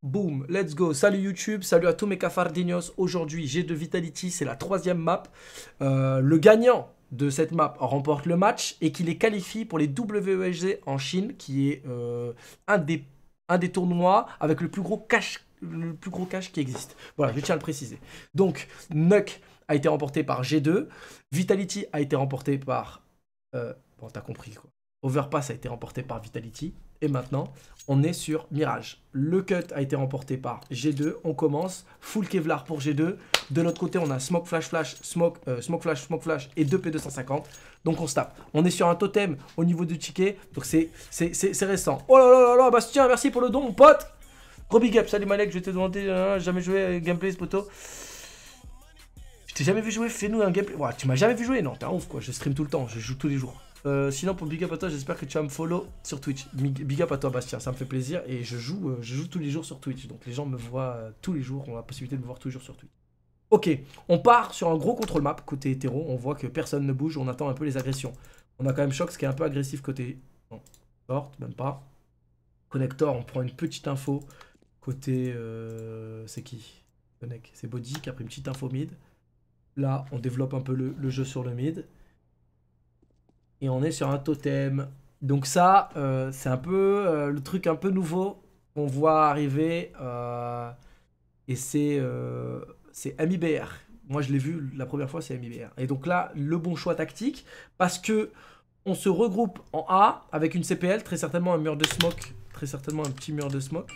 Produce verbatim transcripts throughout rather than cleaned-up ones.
Boom, let's go. Salut YouTube, salut à tous mes cafardinos. Aujourd'hui, G deux Vitality, c'est la troisième map. Euh, le gagnant de cette map remporte le match et qui les qualifie pour les W E S G en Chine, qui est euh, un, des, un des tournois avec le plus gros cash, le plus gros cash qui existe. Voilà, je tiens à le préciser. Donc, Nuck a été remporté par G deux. Vitality a été remporté par... Euh, bon, t'as compris quoi. Overpass a été remporté par Vitality. Et maintenant, on est sur Mirage. Le cut a été remporté par G deux. On commence. Full Kevlar pour G deux. De l'autre côté, on a Smoke Flash Flash, Smoke, euh, Smoke Flash, Smoke Flash et deux P deux cent cinquante. Donc on se tape. On est sur un totem au niveau du ticket. Donc c'est récent. Oh là là là là, Bastien, merci pour le don, mon pote. Gros big up. Salut Malek, je vais te demander, euh, jamais joué à gameplay, ce poteau. Je t'ai jamais vu jouer, fais-nous un gameplay. Ouais, tu m'as jamais vu jouer? Non, t'es un ouf quoi. Je stream tout le temps, je joue tous les jours. Euh, sinon pour big up à toi, j'espère que tu vas me follow sur Twitch. Big up à toi Bastien, ça me fait plaisir et je joue, euh, je joue tous les jours sur Twitch. Donc les gens me voient euh, tous les jours, on a la possibilité de me voir tous les jours sur Twitch. Ok, on part sur un gros contrôle map côté hétéro, on voit que personne ne bouge, on attend un peu les agressions. On a quand même Shox qui est un peu agressif côté... Non, porte, même pas. Connector, on prend une petite info côté... Euh... C'est qui? C'est Body qui a pris une petite info mid. Là, on développe un peu le, le jeu sur le mid. Et on est sur un totem. Donc ça, euh, c'est un peu euh, le truc un peu nouveau qu'on voit arriver. Euh, et c'est euh, M I B R. Moi, je l'ai vu la première fois, c'est M I B R. Et donc là, le bon choix tactique. Parce que on se regroupe en A avec une C P L. Très certainement un mur de smoke. Très certainement un petit mur de smoke.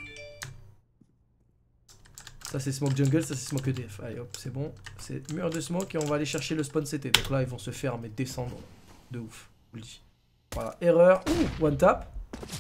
Ça, c'est smoke jungle. Ça, c'est smoke E D F. Allez, hop, c'est bon. C'est mur de smoke et on va aller chercher le spawn C T. Donc là, ils vont se faire mais descendre de ouf. Voilà, erreur. Ouh, one tap.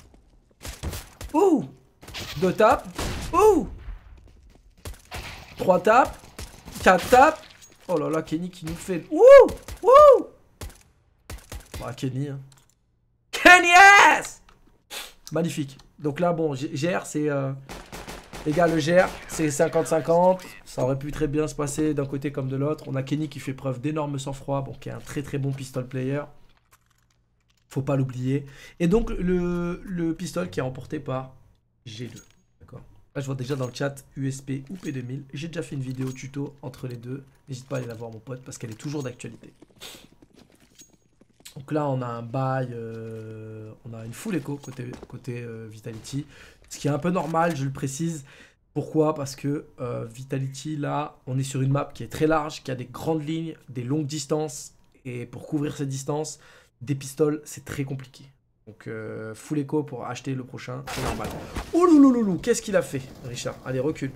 Ouh, deux tap. Ouh, trois tap. Quatre tap. Oh là là, Kenny qui nous fait. Ouh, ouh. Bah, Kenny. Hein. Kenny, yes. Magnifique. Donc là, bon, G R, c'est. Euh... Les gars, le G R, c'est cinquante cinquante. Ça aurait pu très bien se passer d'un côté comme de l'autre. On a Kenny qui fait preuve d'énorme sang-froid. Bon, qui est un très très bon pistol player. Faut pas l'oublier. Et donc, le, le pistol qui est remporté par G deux. D'accord. Là, je vois déjà dans le chat U S P ou P deux mille. J'ai déjà fait une vidéo tuto entre les deux. N'hésite pas à aller la voir, mon pote, parce qu'elle est toujours d'actualité. Donc là, on a un bail. Euh, on a une full écho côté, côté euh, Vitality. Ce qui est un peu normal, je le précise. Pourquoi? Parce que euh, Vitality, là, on est sur une map qui est très large, qui a des grandes lignes, des longues distances. Et pour couvrir ces distances, des pistoles, c'est très compliqué. Donc, euh, full écho pour acheter le prochain, c'est normal. Oh loulouloulou, qu'est-ce qu'il a fait, Richard? Allez, recule.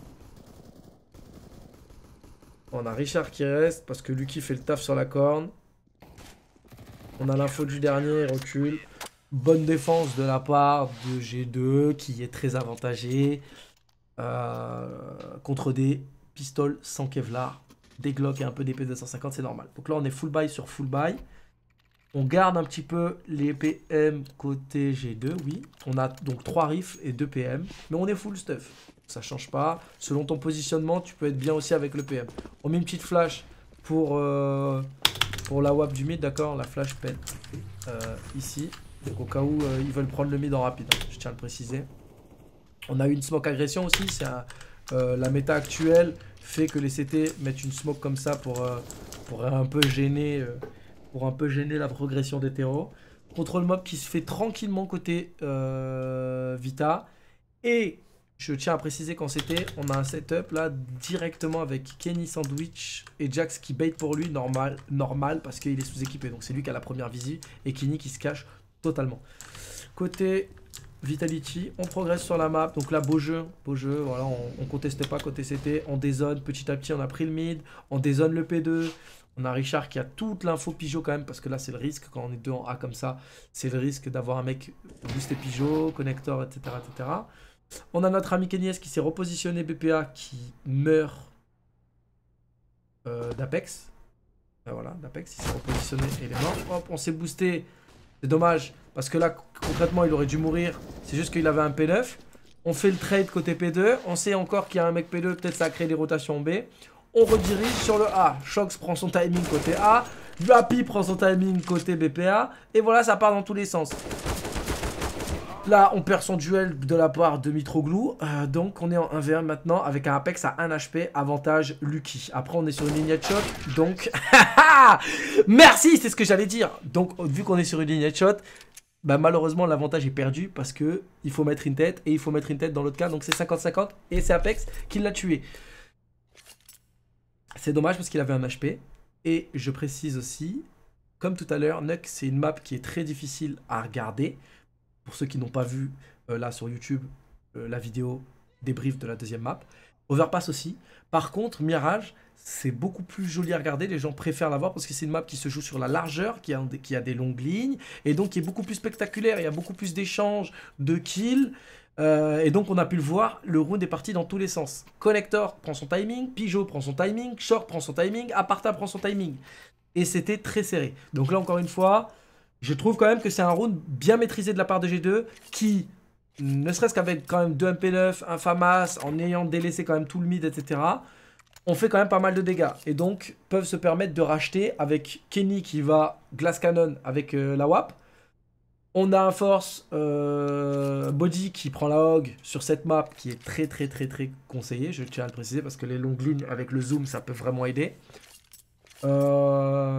On a Richard qui reste, parce que Lucky fait le taf sur la corne. On a l'info du dernier, recule. Bonne défense de la part de G deux, qui est très avantagé. Euh, contre des pistoles sans Kevlar. Des Glock et un peu des P deux cent cinquante, c'est normal. Donc là, on est full buy sur full buy. On garde un petit peu les P M côté G deux, oui. On a donc trois rifles et deux P M. Mais on est full stuff. Ça change pas. Selon ton positionnement, tu peux être bien aussi avec le P M. On met une petite flash pour, euh, pour la W A P du mid, d'accord? La flash pète euh, ici. Donc au cas où euh, ils veulent prendre le mid en rapide. Hein, je tiens à le préciser. On a eu une smoke agression aussi. C'est euh, la méta actuelle fait que les C T mettent une smoke comme ça pour, euh, pour un peu gêner... Euh, pour un peu gêner la progression des terreaux. Contrôle mob qui se fait tranquillement côté euh, Vita. Et je tiens à préciser qu'en C T, on a un setup là directement avec Kenny Sandwich et Jax qui bait pour lui, normal, normal parce qu'il est sous-équipé. Donc c'est lui qui a la première visu et Kenny qui se cache totalement. Côté Vitality, on progresse sur la map. Donc là, beau jeu, beau jeu. Voilà, on, on conteste pas côté C T. On dézone petit à petit, on a pris le mid. On dézone le P deux. On a Richard qui a toute l'info Pigeot quand même, parce que là c'est le risque, quand on est deux en A comme ça, c'est le risque d'avoir un mec boosté Pigeot, connector, et cetera, et cetera. On a notre ami Kenyes qui s'est repositionné B P A, qui meurt euh, d'Apex. Ben voilà, d'Apex, il s'est repositionné et il est mort. Hop, on s'est boosté, c'est dommage, parce que là concrètement il aurait dû mourir, c'est juste qu'il avait un P neuf. On fait le trade côté P deux, on sait encore qu'il y a un mec P deux, peut-être ça a créé des rotations B. On redirige sur le A. Shox prend son timing côté A. Happy prend son timing côté B P A. Et voilà, ça part dans tous les sens. Là, on perd son duel de la part de Mitroglou. Euh, donc, on est en un v un maintenant avec un Apex à un H P, avantage Lucky. Après, on est sur une ligne de shot. Donc, merci, c'est ce que j'allais dire. Donc, vu qu'on est sur une ligne de shot, bah, malheureusement, l'avantage est perdu parce que il faut mettre une tête et il faut mettre une tête dans l'autre cas. Donc, c'est cinquante cinquante et c'est Apex qui l'a tué. C'est dommage parce qu'il avait un H P. Et je précise aussi, comme tout à l'heure, Nuck, c'est une map qui est très difficile à regarder. Pour ceux qui n'ont pas vu euh, là sur YouTube euh, la vidéo débrief de la deuxième map. Overpass aussi. Par contre, Mirage, c'est beaucoup plus joli à regarder. Les gens préfèrent la voir parce que c'est une map qui se joue sur la largeur, qui a, qui a des longues lignes. Et donc qui est beaucoup plus spectaculaire. Il y a beaucoup plus d'échanges, de kills. Euh, et donc on a pu le voir, le round est parti dans tous les sens. Connector prend son timing, Pigeot prend son timing, Short prend son timing, Aparta prend son timing. Et c'était très serré. Donc là encore une fois... Je trouve quand même que c'est un round bien maîtrisé de la part de G deux qui, ne serait-ce qu'avec quand même deux M P neuf, un FAMAS, en ayant délaissé quand même tout le mid, et cetera, on fait quand même pas mal de dégâts. Et donc, peuvent se permettre de racheter avec Kenny qui va Glass Cannon avec euh, la W A P. On a un Force euh, Body qui prend la Hog sur cette map qui est très très très très conseillé. Je tiens à le préciser parce que les longues lignes avec le zoom, ça peut vraiment aider. Euh...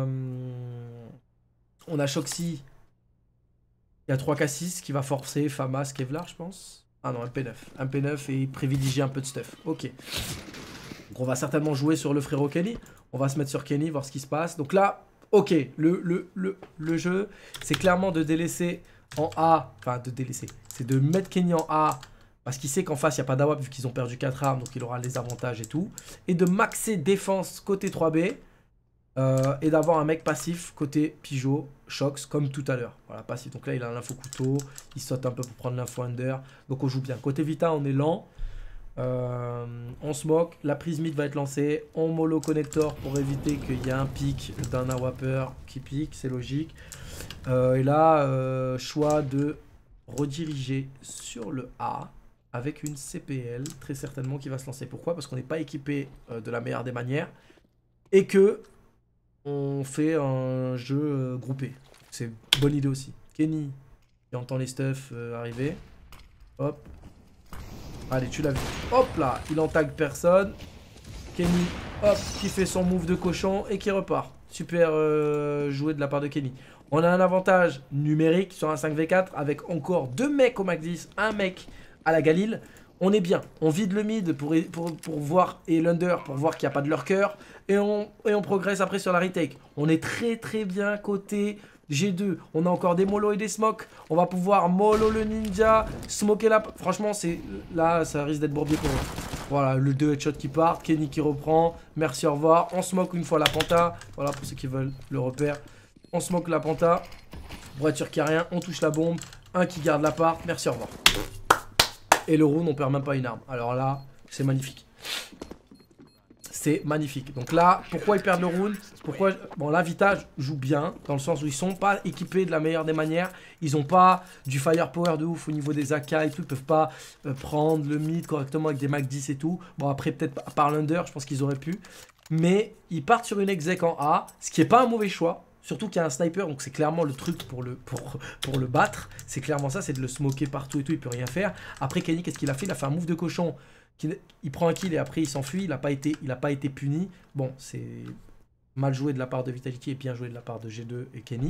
On a Shoxy. Il y a trois K six qui va forcer Famas, Kevlar, je pense. Ah non, un P neuf. Un P neuf et privilégier un peu de stuff. Ok. Donc on va certainement jouer sur le frérot Kenny. On va se mettre sur Kenny, voir ce qui se passe. Donc là, ok. Le, le, le, le jeu, c'est clairement de délaisser en A. Enfin, de délaisser. C'est de mettre Kenny en A. Parce qu'il sait qu'en face, il n'y a pas d'A W A P vu qu'ils ont perdu quatre armes. Donc il aura les avantages et tout. Et de maxer défense côté trois B. Euh, et d'avoir un mec passif côté Pigeot, Shox, comme tout à l'heure. Voilà, passif. Donc là, il a l'info couteau. Il saute un peu pour prendre l'info under. Donc on joue bien. Côté Vita, on est lent. Euh, on smoke. La prise mid va être lancée. On mollo connector pour éviter qu'il y ait un pic d'un A W A P er qui pique. C'est logique. Euh, et là, euh, choix de rediriger sur le A avec une C P L, très certainement, qui va se lancer. Pourquoi? Parce qu'on n'est pas équipé euh, de la meilleure des manières. Et que... on fait un jeu euh, groupé. C'est une bonne idée aussi. Kenny, qui entend les stuff euh, arriver. Hop. Allez, tu l'as vu. Hop là, il en tag personne. Kenny, hop, qui fait son move de cochon et qui repart. Super euh, joué de la part de Kenny. On a un avantage numérique sur un cinq v quatre avec encore deux mecs au Mac dix, un mec à la Galil. On est bien, on vide le mid pour, pour, pour voir, et l'under pour voir qu'il n'y a pas de lurker, et on, et on progresse après sur la retake. On est très très bien côté G deux, on a encore des mollo et des smokes, on va pouvoir mollo le ninja, smoker la... Franchement, c'est là, ça risque d'être bourbier pour eux. Voilà, le deux headshot qui part, Kenny qui reprend, merci, au revoir. On smoke une fois la panta, voilà pour ceux qui veulent le repère. On smoke la panta, pour être sûr qu'il n'y a rien, on touche la bombe, un qui garde l'appart, merci, au revoir. Et le round, on perd même pas une arme. Alors là, c'est magnifique. C'est magnifique. Donc là, pourquoi ils perdent le round? Pourquoi? Bon, là, Vita joue bien, dans le sens où ils sont pas équipés de la meilleure des manières. Ils ont pas du firepower de ouf au niveau des A K et tout. Ils peuvent pas euh, prendre le mid correctement avec des Mac dix et tout. Bon, après, peut-être par l'under, je pense qu'ils auraient pu. Mais ils partent sur une exec en A, ce qui est pas un mauvais choix. Surtout qu'il y a un sniper, donc c'est clairement le truc pour le, pour, pour le battre. C'est clairement ça, c'est de le smoker partout et tout, il peut rien faire. Après, Kenny, qu'est-ce qu'il a fait? Il a fait un move de cochon. Qui, il prend un kill et après il s'enfuit. Il n'a pas, pas été puni. Bon, c'est mal joué de la part de Vitality et bien joué de la part de G deux et Kenny.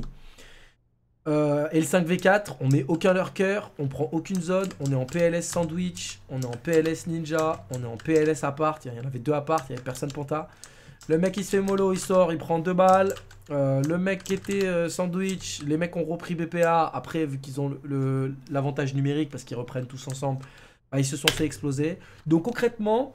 Euh, et le cinq v quatre, on met aucun lurker, on prend aucune zone, on est en P L S sandwich, on est en P L S ninja, on est en P L S appart. Il y en avait deux appart, il n'y avait personne panta. Le mec il se fait mollo, il sort, il prend deux balles. Euh, le mec qui était euh, sandwich, les mecs ont repris B P A. Après, vu qu'ils ont l'avantage numérique parce qu'ils reprennent tous ensemble, bah, ils se sont fait exploser. Donc concrètement,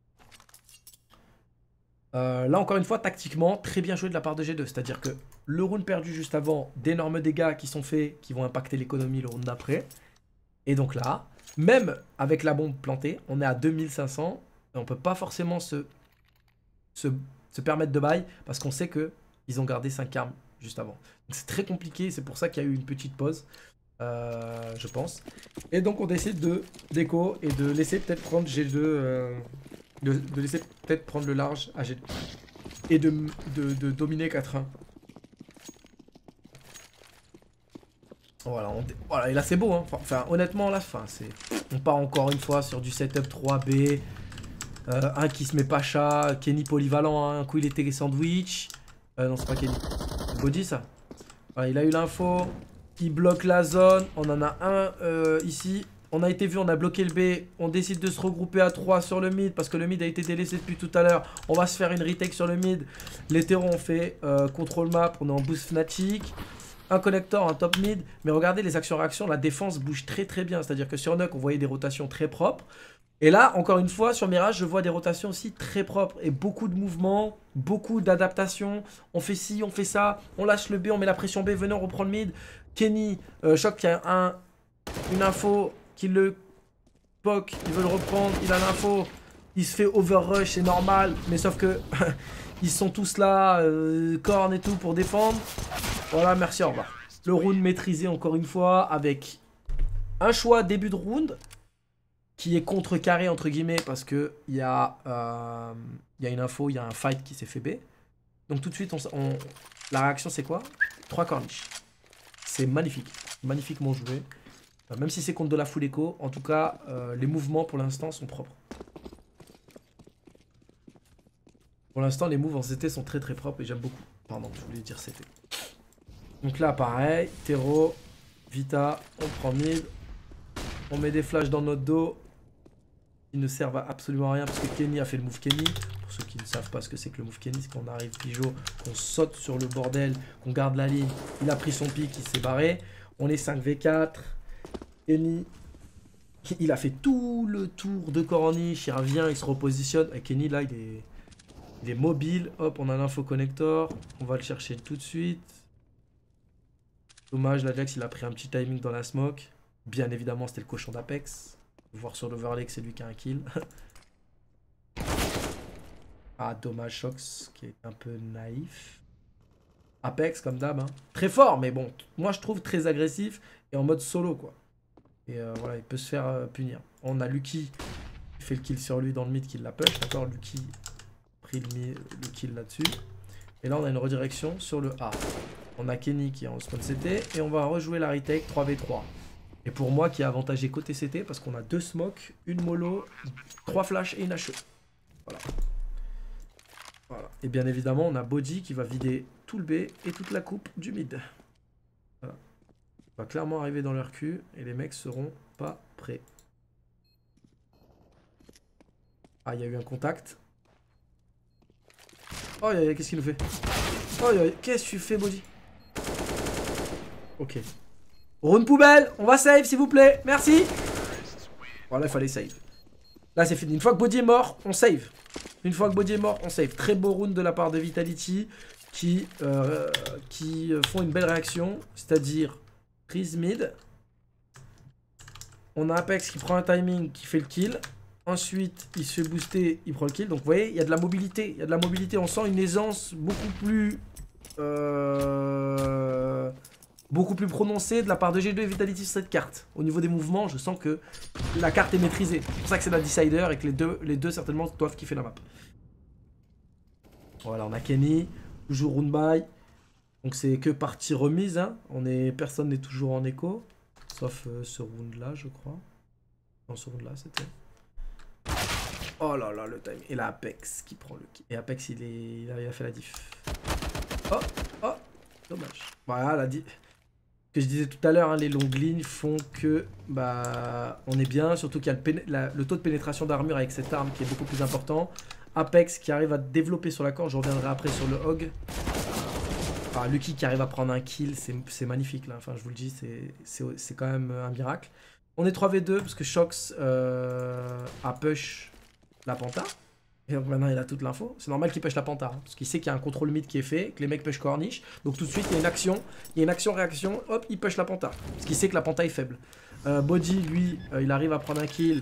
euh, là encore une fois, tactiquement, très bien joué de la part de G deux. C'est-à-dire que le round perdu juste avant, d'énormes dégâts qui sont faits, qui vont impacter l'économie le round d'après. Et donc là, même avec la bombe plantée, on est à deux mille cinq cents. Et on peut pas forcément se, se, se permettre de bail parce qu'on sait que ils ont gardé cinq armes juste avant. Donc c'est très compliqué, c'est pour ça qu'il y a eu une petite pause, euh, je pense. Et donc on décide de déco et de laisser peut-être prendre G deux, euh, de, de laisser peut-être prendre le large à G deux. Et de, de, de dominer quatre un. Voilà, on... voilà, et là c'est beau, hein. Enfin, honnêtement, là, fin, c'est... On part encore une fois sur du setup trois B. Euh, un qui se met Pacha, Kenny polyvalent, hein. Un coup il était les sandwichs. Euh, non, c'est pas Kenny. C'est Body, ça. Voilà, il a eu l'info. Il bloque la zone. On en a un euh, ici. On a été vu, on a bloqué le B. On décide de se regrouper à trois sur le mid parce que le mid a été délaissé depuis tout à l'heure. On va se faire une retake sur le mid. Les terreaux ont fait euh, contrôle map. On est en boost Fnatic. Un connector, un top mid. Mais regardez les actions-réactions. La défense bouge très très bien. C'est-à-dire que sur Nuck, on voyait des rotations très propres. Et là, encore une fois, sur Mirage, je vois des rotations aussi très propres. Et beaucoup de mouvements, beaucoup d'adaptations. On fait ci, on fait ça. On lâche le B, on met la pression B. Venez, on reprend le mid. Kenny, euh, Choc qui a un, une info, qui le poke. Il veut le reprendre, il a l'info. Il se fait overrush, c'est normal. Mais sauf que ils sont tous là, euh, corne et tout, pour défendre. Voilà, merci, au revoir. Le round maîtrisé encore une fois avec un choix début de round qui est contrecarré entre guillemets parce que il y, euh, y a une info, il y a un fight qui s'est fait B. Donc tout de suite, on, on, la réaction c'est quoi? Trois corniches. C'est magnifique, magnifiquement joué. Euh, même si c'est contre de la full echo, en tout cas, euh, les mouvements pour l'instant sont propres. Pour l'instant, les moves en C T sont très très propres et j'aime beaucoup. Pardon, je voulais dire C T. Donc là, pareil, Terreau, Vita, on prend mid. On met des flashs dans notre dos. Ils ne servent à absolument rien parce que Kenny a fait le move Kenny. Pour ceux qui ne savent pas ce que c'est que le move Kenny, c'est qu'on arrive Pigeot, qu'on saute sur le bordel, qu'on garde la ligne. Il a pris son pic, il s'est barré. On est cinq v quatre. Kenny, il a fait tout le tour de corniche. Il revient, il se repositionne. Et Kenny, là, il est, il est mobile. Hop, on a l'info connector. On va le chercher tout de suite. Dommage, l'Ajax, il a pris un petit timing dans la smoke. Bien évidemment, c'était le cochon d'Apex. Voir sur l'overlay que c'est lui qui a un kill. Ah, dommage, Shox, qui est un peu naïf. Apex, comme d'hab. Hein. Très fort, mais bon, moi je trouve très agressif et en mode solo, quoi. Et euh, voilà, il peut se faire euh, punir. On a Lucky qui fait le kill sur lui dans le mid, qui l'a push. D'accord, Lucky a pris le, le kill là-dessus. Et là, on a une redirection sur le A. On a Kenny qui est en spawn C T et on va rejouer la retake trois v trois. Et pour moi qui est avantagé côté C T parce qu'on a deux smokes, une mollo, trois flashs et une H E. Voilà. Voilà. Et bien évidemment on a Body qui va vider tout le B et toute la coupe du mid. Voilà. On va clairement arriver dans leur cul et les mecs seront pas prêts. Ah, il y a eu un contact. Oh, qu'est-ce qu'il nous fait? Oh, qu'est-ce que tu fais, Body? Ok. Round poubelle, on va save s'il vous plaît, merci. Voilà, il fallait save. Là c'est fini, une fois que Body est mort, on save. Une fois que Body est mort, on save. Très beau round de la part de Vitality qui, euh, qui font une belle réaction, c'est-à-dire prise mid. On a Apex qui prend un timing, qui fait le kill. Ensuite, il se fait booster, il prend le kill. Donc vous voyez, il y a de la mobilité. Il y a de la mobilité, on sent une aisance beaucoup plus... Euh... beaucoup plus prononcée de la part de G deux et Vitality sur cette carte. Au niveau des mouvements, je sens que la carte est maîtrisée. C'est pour ça que c'est la decider et que les deux, les deux certainement doivent kiffer la map. Voilà, on a Kenny, toujours round by. Donc c'est que partie remise. Hein. On est, personne n'est toujours en écho. Sauf euh, ce round là, je crois. Non, ce round là, c'était... Oh là là, le time. Et là, Apex qui prend le kill. Et Apex, il, est... il, a... il a fait la diff. Oh, oh, dommage. Voilà, la diff. Que je disais tout à l'heure, hein, les longues lignes font que bah on est bien, surtout qu'il y a le, la, le taux de pénétration d'armure avec cette arme qui est beaucoup plus important. Apex qui arrive à développer sur la corde, je reviendrai après sur le Hog. Enfin, Lucky qui arrive à prendre un kill, c'est magnifique là, enfin je vous le dis, c'est quand même un miracle. On est trois v deux parce que Shox euh, a push la Panta. Et donc maintenant il a toute l'info. C'est normal qu'il push la Panta, hein, parce qu'il sait qu'il y a un contrôle mid qui est fait, que les mecs push corniche. Donc tout de suite il y a une action, il y a une action-réaction, hop, il push la Panta. Parce qu'il sait que la Panta est faible. Euh, Body, lui, euh, il arrive à prendre un kill.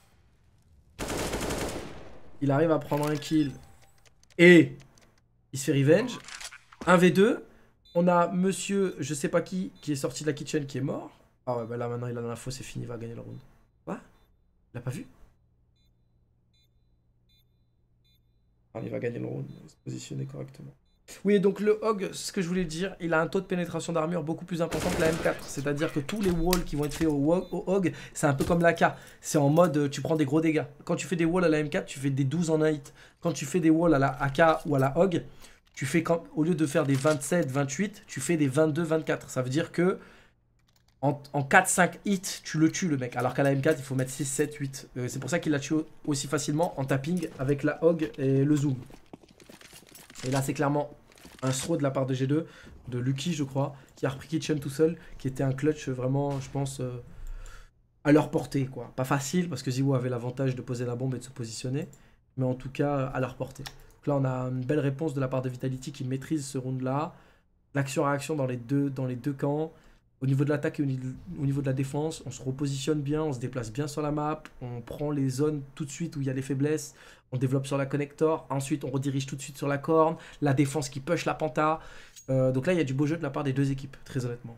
Il arrive à prendre un kill. Et il se fait revenge. un v deux. On a monsieur, je sais pas qui, qui est sorti de la kitchen qui est mort. Ah ouais, bah là maintenant il a l'info, c'est fini, il va gagner le round. Quoi? Il l'a pas vu? Il va gagner le round, il va se positionner correctement. Oui, donc le Hog, ce que je voulais dire, il a un taux de pénétration d'armure beaucoup plus important que la M quatre. C'est-à-dire que tous les walls qui vont être faits au, au Hog, c'est un peu comme l'A K. C'est en mode, euh, tu prends des gros dégâts. Quand tu fais des walls à la M quatre, tu fais des douze en un hit. Quand tu fais des walls à la A K ou à la Hog, tu fais, quand, au lieu de faire des vingt-sept, vingt-huit, tu fais des vingt-deux, vingt-quatre. Ça veut dire que en, en quatre cinq hits, tu le tues le mec. Alors qu'à la M quatre, il faut mettre six, sept, huit. Euh, c'est pour ça qu'il l'a tué aussi facilement en tapping avec la Hog et le zoom. Et là, c'est clairement un throw de la part de G deux, de Lucky, je crois, qui a repris Kitchen tout seul, qui était un clutch vraiment, je pense, euh, à leur portée, quoi. Pas facile, parce que Ziwo avait l'avantage de poser la bombe et de se positionner, mais en tout cas, à leur portée. Donc là, on a une belle réponse de la part de Vitality qui maîtrise ce round-là. L'action-réaction dans les deux, dans les deux camps. Au niveau de l'attaque et au niveau de la défense, on se repositionne bien, on se déplace bien sur la map, on prend les zones tout de suite où il y a des faiblesses, on développe sur la connector, ensuite on redirige tout de suite sur la corne, la défense qui push la penta. Euh, donc là, il y a du beau jeu de la part des deux équipes, très honnêtement.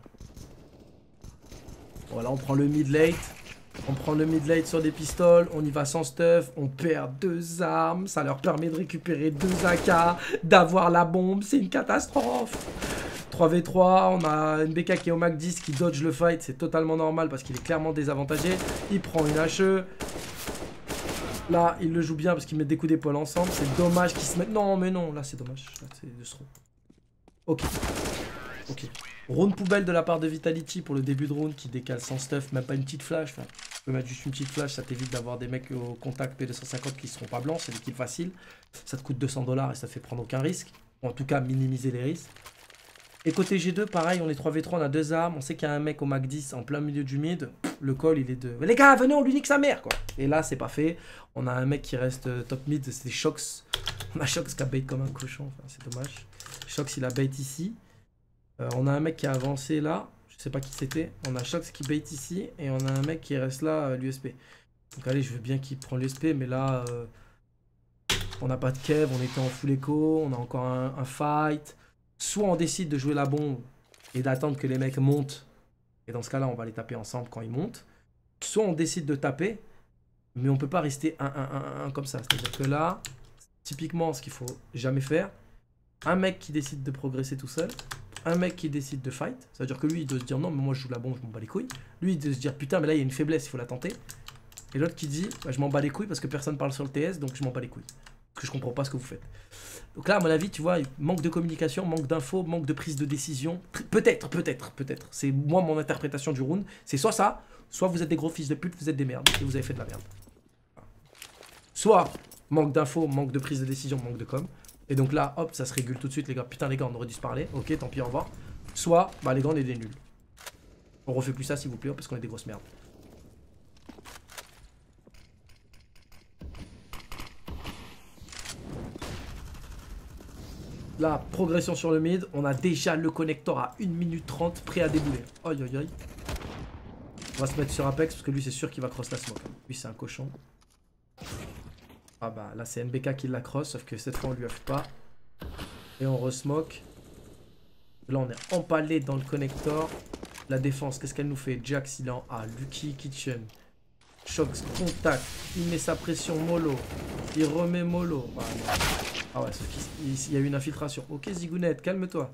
Voilà, on prend le mid late, on prend le mid late sur des pistoles, on y va sans stuff, on perd deux armes, ça leur permet de récupérer deux A K, d'avoir la bombe, c'est une catastrophe. trois v trois, on a une B K qui est au Mac dix qui dodge le fight, c'est totalement normal parce qu'il est clairement désavantagé. Il prend une H E. Là, il le joue bien parce qu'il met des coups d'épaule ensemble. C'est dommage qu'il se mette... Non, mais non, là c'est dommage. C'est de throw. Ok. Ok. Round poubelle de la part de Vitality pour le début de round qui décale sans stuff, même pas une petite flash. Enfin, tu peux mettre juste une petite flash, ça t'évite d'avoir des mecs au contact P deux cent cinquante qui seront pas blancs, c'est des kills faciles. Ça te coûte deux cents dollars et ça te fait prendre aucun risque. Ou en tout cas, minimiser les risques. Et côté G deux, pareil, on est trois v trois, on a deux armes. On sait qu'il y a un mec au Mac dix en plein milieu du mid. Le call, il est de... Mais les gars, venez, on lui nique sa mère, quoi. Et là, c'est pas fait. On a un mec qui reste top mid, c'est Shox. On a Shox qui a bait comme un cochon. Enfin, c'est dommage. Shox, il a bait ici. Euh, on a un mec qui a avancé là. Je sais pas qui c'était. On a Shox qui bait ici. Et on a un mec qui reste là, euh, l'U S P. Donc allez, je veux bien qu'il prenne l'U S P. Mais là, euh, on n'a pas de kev. On était en full echo. On a encore un, un fight. Soit on décide de jouer la bombe et d'attendre que les mecs montent. Et dans ce cas-là, on va les taper ensemble quand ils montent. Soit on décide de taper, mais on peut pas rester un un un un comme ça. C'est-à-dire que là, typiquement, ce qu'il faut jamais faire, un mec qui décide de progresser tout seul, un mec qui décide de fight, c'est-à-dire que lui, il doit se dire non, mais moi je joue la bombe, je m'en bats les couilles. Lui, il doit se dire putain, mais là, il y a une faiblesse, il faut la tenter. Et l'autre qui dit, bah, je m'en bats les couilles parce que personne parle sur le T S, donc je m'en bats les couilles. Parce que je comprends pas ce que vous faites. Donc là, à mon avis, tu vois, manque de communication, manque d'infos, manque de prise de décision. Peut-être, peut-être, peut-être. C'est moi, mon interprétation du round. C'est soit ça, soit vous êtes des gros fils de pute, vous êtes des merdes et vous avez fait de la merde. Soit manque d'infos, manque de prise de décision, manque de com. Et donc là, hop, ça se régule tout de suite, les gars. Putain, les gars, on aurait dû se parler. Ok, tant pis, au revoir. Soit, bah, les gars, on est des nuls. On refait plus ça, s'il vous plaît, parce qu'on est des grosses merdes. Là, progression sur le mid. On a déjà le connector à une minute trente prêt à débouler. Aïe aïe aïe. On va se mettre sur Apex parce que lui c'est sûr qu'il va cross la smoke. Lui c'est un cochon. Ah bah là c'est N B K qui la cross, sauf que cette fois on lui offre pas. Et on resmoke. Là on est empalé dans le connector. La défense, qu'est-ce qu'elle nous fait? Jax il est en A. Lucky Kitchen. Shox contact. Il met sa pression mollo. Il remet mollo. Ah, ah ouais, il y a eu une infiltration. Ok Zigounette, calme-toi.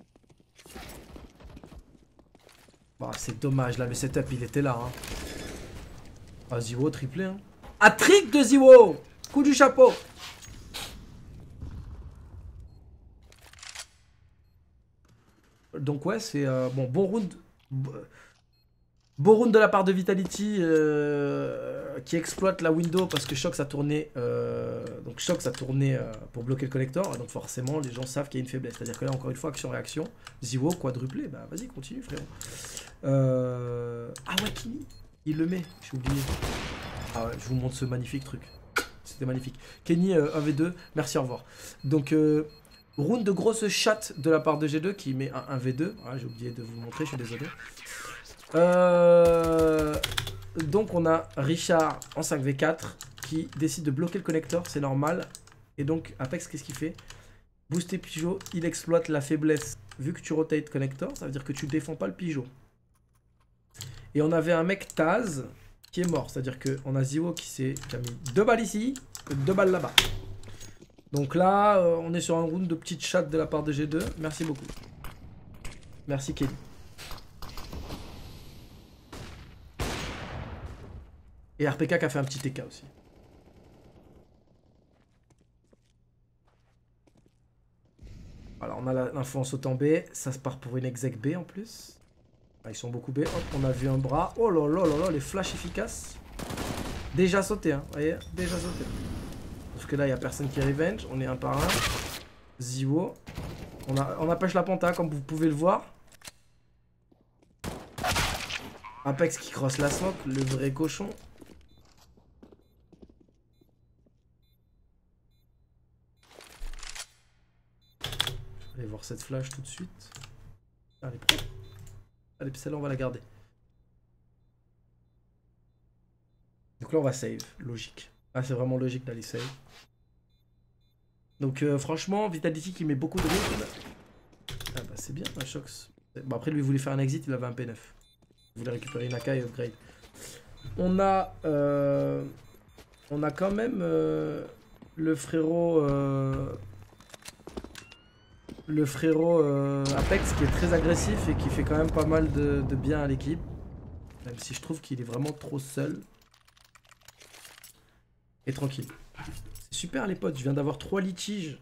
Bah c'est dommage, là le setup il était là. Hein. Ah Ziwo triplé. Hein. Ah trick de Ziwo. Coup du chapeau. Donc ouais, c'est euh, bon, bon round. Bon round de la part de Vitality euh, qui exploite la window parce que Shox a tourné euh, donc Shox a tourné euh, pour bloquer le collector. Donc forcément les gens savent qu'il y a une faiblesse. C'est-à-dire que là encore une fois action-réaction. Ziwo quadruplé, bah vas-y continue frérot. Euh... Ah ouais Kenny, il le met, j'ai oublié. Ah ouais, je vous montre ce magnifique truc. C'était magnifique. Kenny euh, un v deux, merci au revoir. Donc euh, round de grosse chatte de la part de G deux qui met un un v deux. Ah, j'ai oublié de vous montrer, je suis désolé. Euh, donc on a Richard en cinq v quatre qui décide de bloquer le connector, c'est normal. Et donc Apex qu'est-ce qu'il fait? Booster Pigeot, il exploite la faiblesse. Vu que tu rotate connector, ça veut dire que tu défends pas le Pigeot. Et on avait un mec Taz qui est mort, c'est à dire qu'on a Ziwo qui s'est mis deux balles ici, deux balles là-bas. Donc là, euh, on est sur un round de petite chatte de la part de G deux. Merci beaucoup. Merci Kelly. Et R P K qui a fait un petit T K aussi. Alors on a l'info en sautant B. Ça se part pour une exec B en plus. Ah, ils sont beaucoup B. Hop, on a vu un bras. Oh là là là là, les flashs efficaces. Déjà sauté, hein. Vous voyez, déjà sauté. Sauf que là, il n'y a personne qui revenge. On est un par un. Ziwo. On, a, on empêche la penta, comme vous pouvez le voir. Apex qui crosse la smoke, le vrai cochon. Je vais aller voir cette flash tout de suite. Allez, propre. Allez, celle-là, on va la garder. Donc là, on va save. Logique. Ah, c'est vraiment logique d'aller save. Donc, euh, franchement, Vitality qui met beaucoup de rythme. Ah, bah, c'est bien, un Shox. Bon, après, lui, il voulait faire un exit, il avait un P neuf. Il voulait récupérer une A K et upgrade. On a. Euh, on a quand même. Euh, le frérot. Euh, le frérot euh, Apex qui est très agressif et qui fait quand même pas mal de, de bien à l'équipe. Même si je trouve qu'il est vraiment trop seul. Et tranquille. C'est super les potes, je viens d'avoir trois litiges.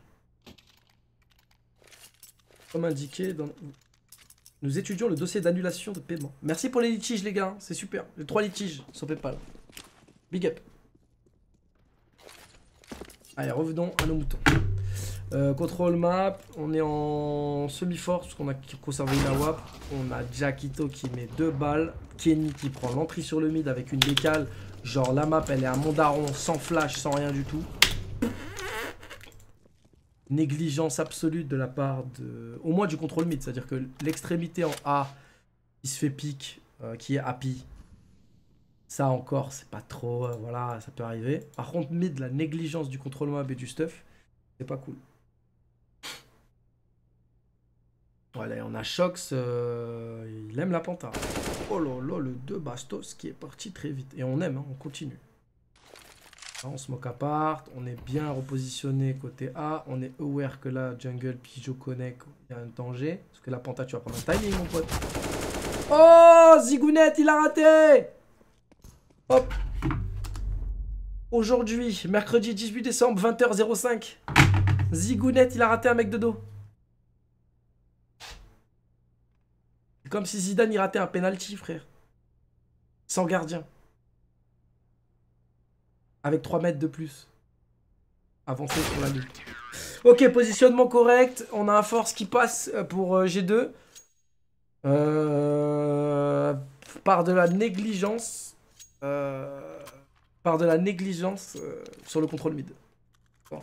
Comme indiqué dans... Nous étudions le dossier d'annulation de paiement. Merci pour les litiges les gars, c'est super. Les trois litiges sur PayPal. Big up. Allez, revenons à nos moutons. Euh, contrôle map, on est en semi-force parce qu'on a conservé une A W A P. On a Jackito qui met deux balles. Kenny qui prend l'entrée sur le mid avec une décale. Genre la map elle est à Mondaron, sans flash, sans rien du tout. Négligence absolue de la part de... Au moins du contrôle mid, c'est-à-dire que l'extrémité en A qui se fait pique, euh, qui est happy. Ça encore, c'est pas trop, euh, voilà, ça peut arriver. Par contre mid, la négligence du contrôle map et du stuff, c'est pas cool. Voilà, on a Shox, euh, il aime la penta. Oh là là, le deux Bastos qui est parti très vite. Et on aime, hein, on continue. Là, on smoke apart, on est bien repositionné côté A. On est aware que là, jungle, Pijo connect, il y a un danger. Parce que la penta, tu vas prendre un timing, mon pote. Oh, Zigounette, il a raté. Hop. Aujourd'hui, mercredi dix-huit décembre, vingt heures zéro cinq. Zigounette, il a raté un mec de dos. C'est comme si Zidane il ratait un penalty, frère. Sans gardien. Avec trois mètres de plus. Avancé sur la lutte. Ok, positionnement correct. On a un force qui passe pour G deux. Euh, par de la négligence. Euh, par de la négligence euh, sur le contrôle mid. Bon.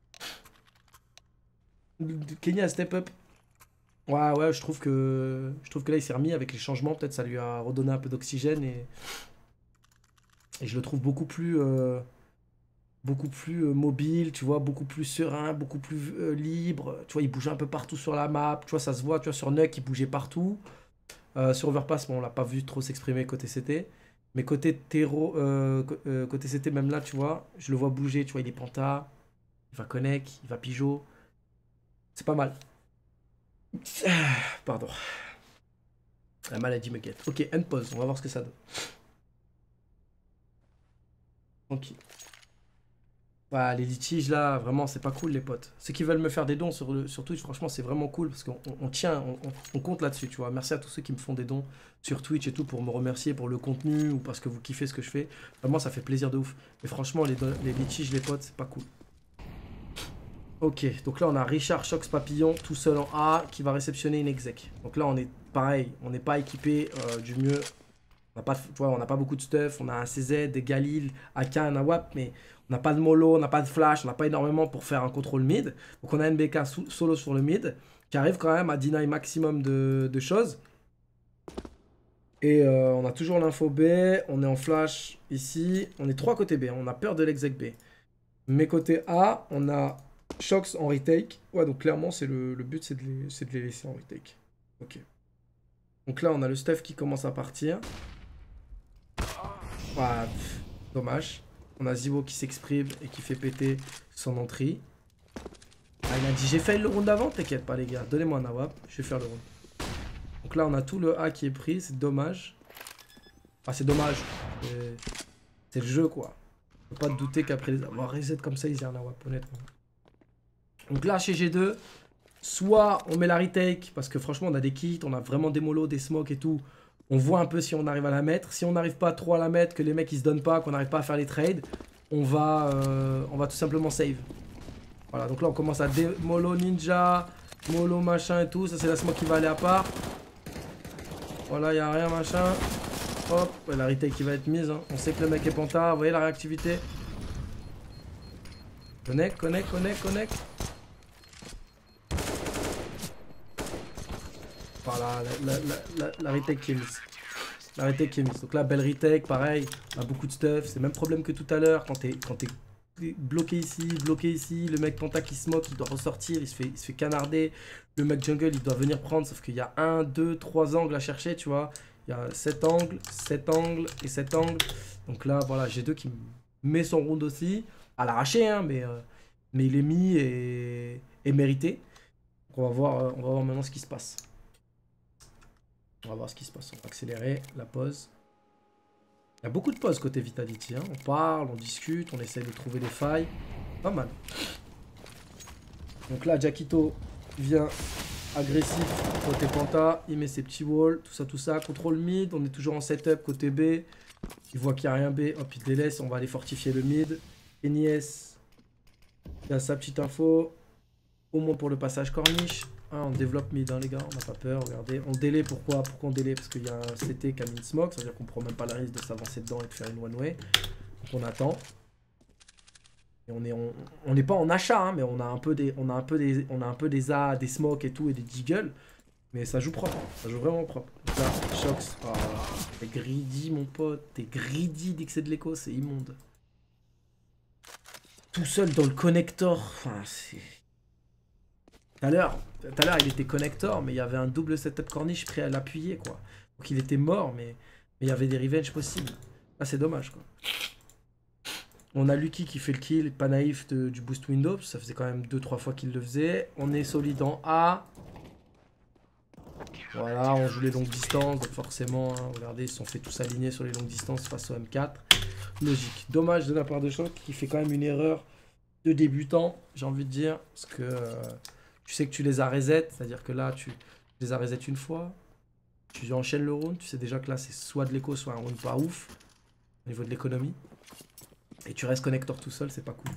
Kenny a step up. Ouais, ouais, je trouve que je trouve que là il s'est remis avec les changements, peut-être ça lui a redonné un peu d'oxygène et et je le trouve beaucoup plus euh, beaucoup plus euh, mobile, tu vois, beaucoup plus serein, beaucoup plus euh, libre. Tu vois, il bouge un peu partout sur la map. Tu vois, ça se voit. Tu vois, sur Nuck il bougeait partout. Euh, sur Overpass, bon, on l'a pas vu trop s'exprimer côté C T, mais côté terreau, euh, euh, côté C T même là, tu vois, je le vois bouger. Tu vois, il est penta, il va connect, il va pigeot. C'est pas mal. Pardon. La maladie me guette. Ok, end pause. On va voir ce que ça donne. Tranquille. Voilà, les litiges là, vraiment, c'est pas cool, les potes. Ceux qui veulent me faire des dons sur, le, sur Twitch, franchement, c'est vraiment cool parce qu'on on tient, on, on, on compte là-dessus, tu vois. Merci à tous ceux qui me font des dons sur Twitch et tout pour me remercier pour le contenu ou parce que vous kiffez ce que je fais. Vraiment, ça fait plaisir de ouf. Mais franchement, les, les litiges, les potes, c'est pas cool. Ok, donc là on a Richard Shox Papillon tout seul en A qui va réceptionner une exec. Donc là on est pareil, on n'est pas équipé euh, du mieux. On n'a pas, tu vois, on n'a pas beaucoup de stuff, on a un C Z, des Galil, A K, un A W A P, mais on n'a pas de mollo, on n'a pas de flash, on n'a pas énormément pour faire un contrôle mid. Donc on a N B K solo sur le mid qui arrive quand même à deny maximum de, de choses. Et euh, on a toujours l'info B, on est en flash ici, on est trois côté B, on a peur de l'exec B. Mais côté A, on a Shox en retake. Ouais, donc clairement, c'est le, le but, c'est de, les, de les laisser en retake. Ok. Donc là, on a le stuff qui commence à partir. Ah, pff, dommage. On a Ziwo qui s'exprime et qui fait péter son entrée. Ah, il a dit j'ai fait le round d'avant, t'inquiète pas les gars. Donnez-moi un nawab, je vais faire le round. Donc là on a tout le A qui est pris, c'est dommage. Ah c'est dommage. C'est le jeu quoi. Faut pas te douter qu'après les avoir reset comme ça, ils aient un nawab, honnêtement. Donc là chez G deux, soit on met la retake, parce que franchement on a des kits, on a vraiment des molos, des smokes et tout. On voit un peu si on arrive à la mettre. Si on n'arrive pas trop à la mettre, que les mecs ils se donnent pas, qu'on n'arrive pas à faire les trades, on va, euh, on va tout simplement save. Voilà, donc là on commence à dé molo ninja, molo machin et tout. Ça c'est la smoke qui va aller à part. Voilà, il n'y a rien machin. Hop, ouais, la retake qui va être mise. Hein. On sait que le mec est panta. Vous voyez la réactivité. Connect, connect, connect, connect. Voilà, la, la, la, la, la retake qui est mise. La retake qui est mise. Donc là, belle retake, pareil. On a beaucoup de stuff. C'est le même problème que tout à l'heure. Quand t'es quand t'es bloqué ici, bloqué ici, le mec penta qui smoke, il doit ressortir, il se fait, il se fait canarder. Le mec jungle, il doit venir prendre. Sauf qu'il y a un, deux, trois angles à chercher, tu vois. Il y a sept angles, sept angles et sept angles. Donc là, voilà, G deux qui met son round aussi. À l'arraché, hein, mais, euh, mais il est mis et, et mérité. Donc on va voir, euh, on va voir maintenant ce qui se passe. On va voir ce qui se passe. On va accélérer la pause. Il y a beaucoup de pauses côté Vitality. Hein. On parle, on discute, on essaie de trouver des failles. Pas mal. Donc là, Jackito vient agressif côté Panta. Il met ses petits walls, tout ça, tout ça. Contrôle mid. On est toujours en setup côté B. Il voit qu'il n'y a rien B. Hop, il délaisse. On va aller fortifier le mid. N I S. Il a sa petite info. Au moins pour le passage corniche. Ah, on développe mid, hein, les gars, on n'a pas peur, regardez. On délai, pourquoi Pourquoi on délai? Parce qu'il y a un C T qui a mis une smoke, c'est-à-dire qu'on prend même pas le risque de s'avancer dedans et de faire une one way. Donc on attend. Et on est on, on n'est pas en achat, hein, mais on a un peu des on a un peu des on a un peu des A, des smokes et tout et des deagles. Mais ça joue propre, ça joue vraiment propre. Donc là, Shox, oh, t'es greedy mon pote, t'es greedy dès que c'est de l'écho, c'est immonde. Tout seul dans le connector, enfin c'est. Tout à l'heure, tout à l'heure il était connector, mais il y avait un double setup corniche prêt à l'appuyer, quoi. Donc il était mort, mais, mais il y avait des revenges possibles. Là, c'est dommage, quoi. On a Lucky qui fait le kill, pas naïf de, du boost window, ça faisait quand même deux trois fois qu'il le faisait. On est solide en A. Voilà, on joue les longues distances, donc forcément, hein, regardez, ils se sont fait tous aligner sur les longues distances face au M quatre. Logique. Dommage de la part de Shox qui fait quand même une erreur de débutant, j'ai envie de dire, parce que... Euh, tu sais que tu les as reset, c'est-à-dire que là, tu les as reset une fois. Tu enchaînes le round. Tu sais déjà que là, c'est soit de l'écho, soit un round pas ouf. Au niveau de l'économie. Et tu restes connector tout seul, c'est pas cool.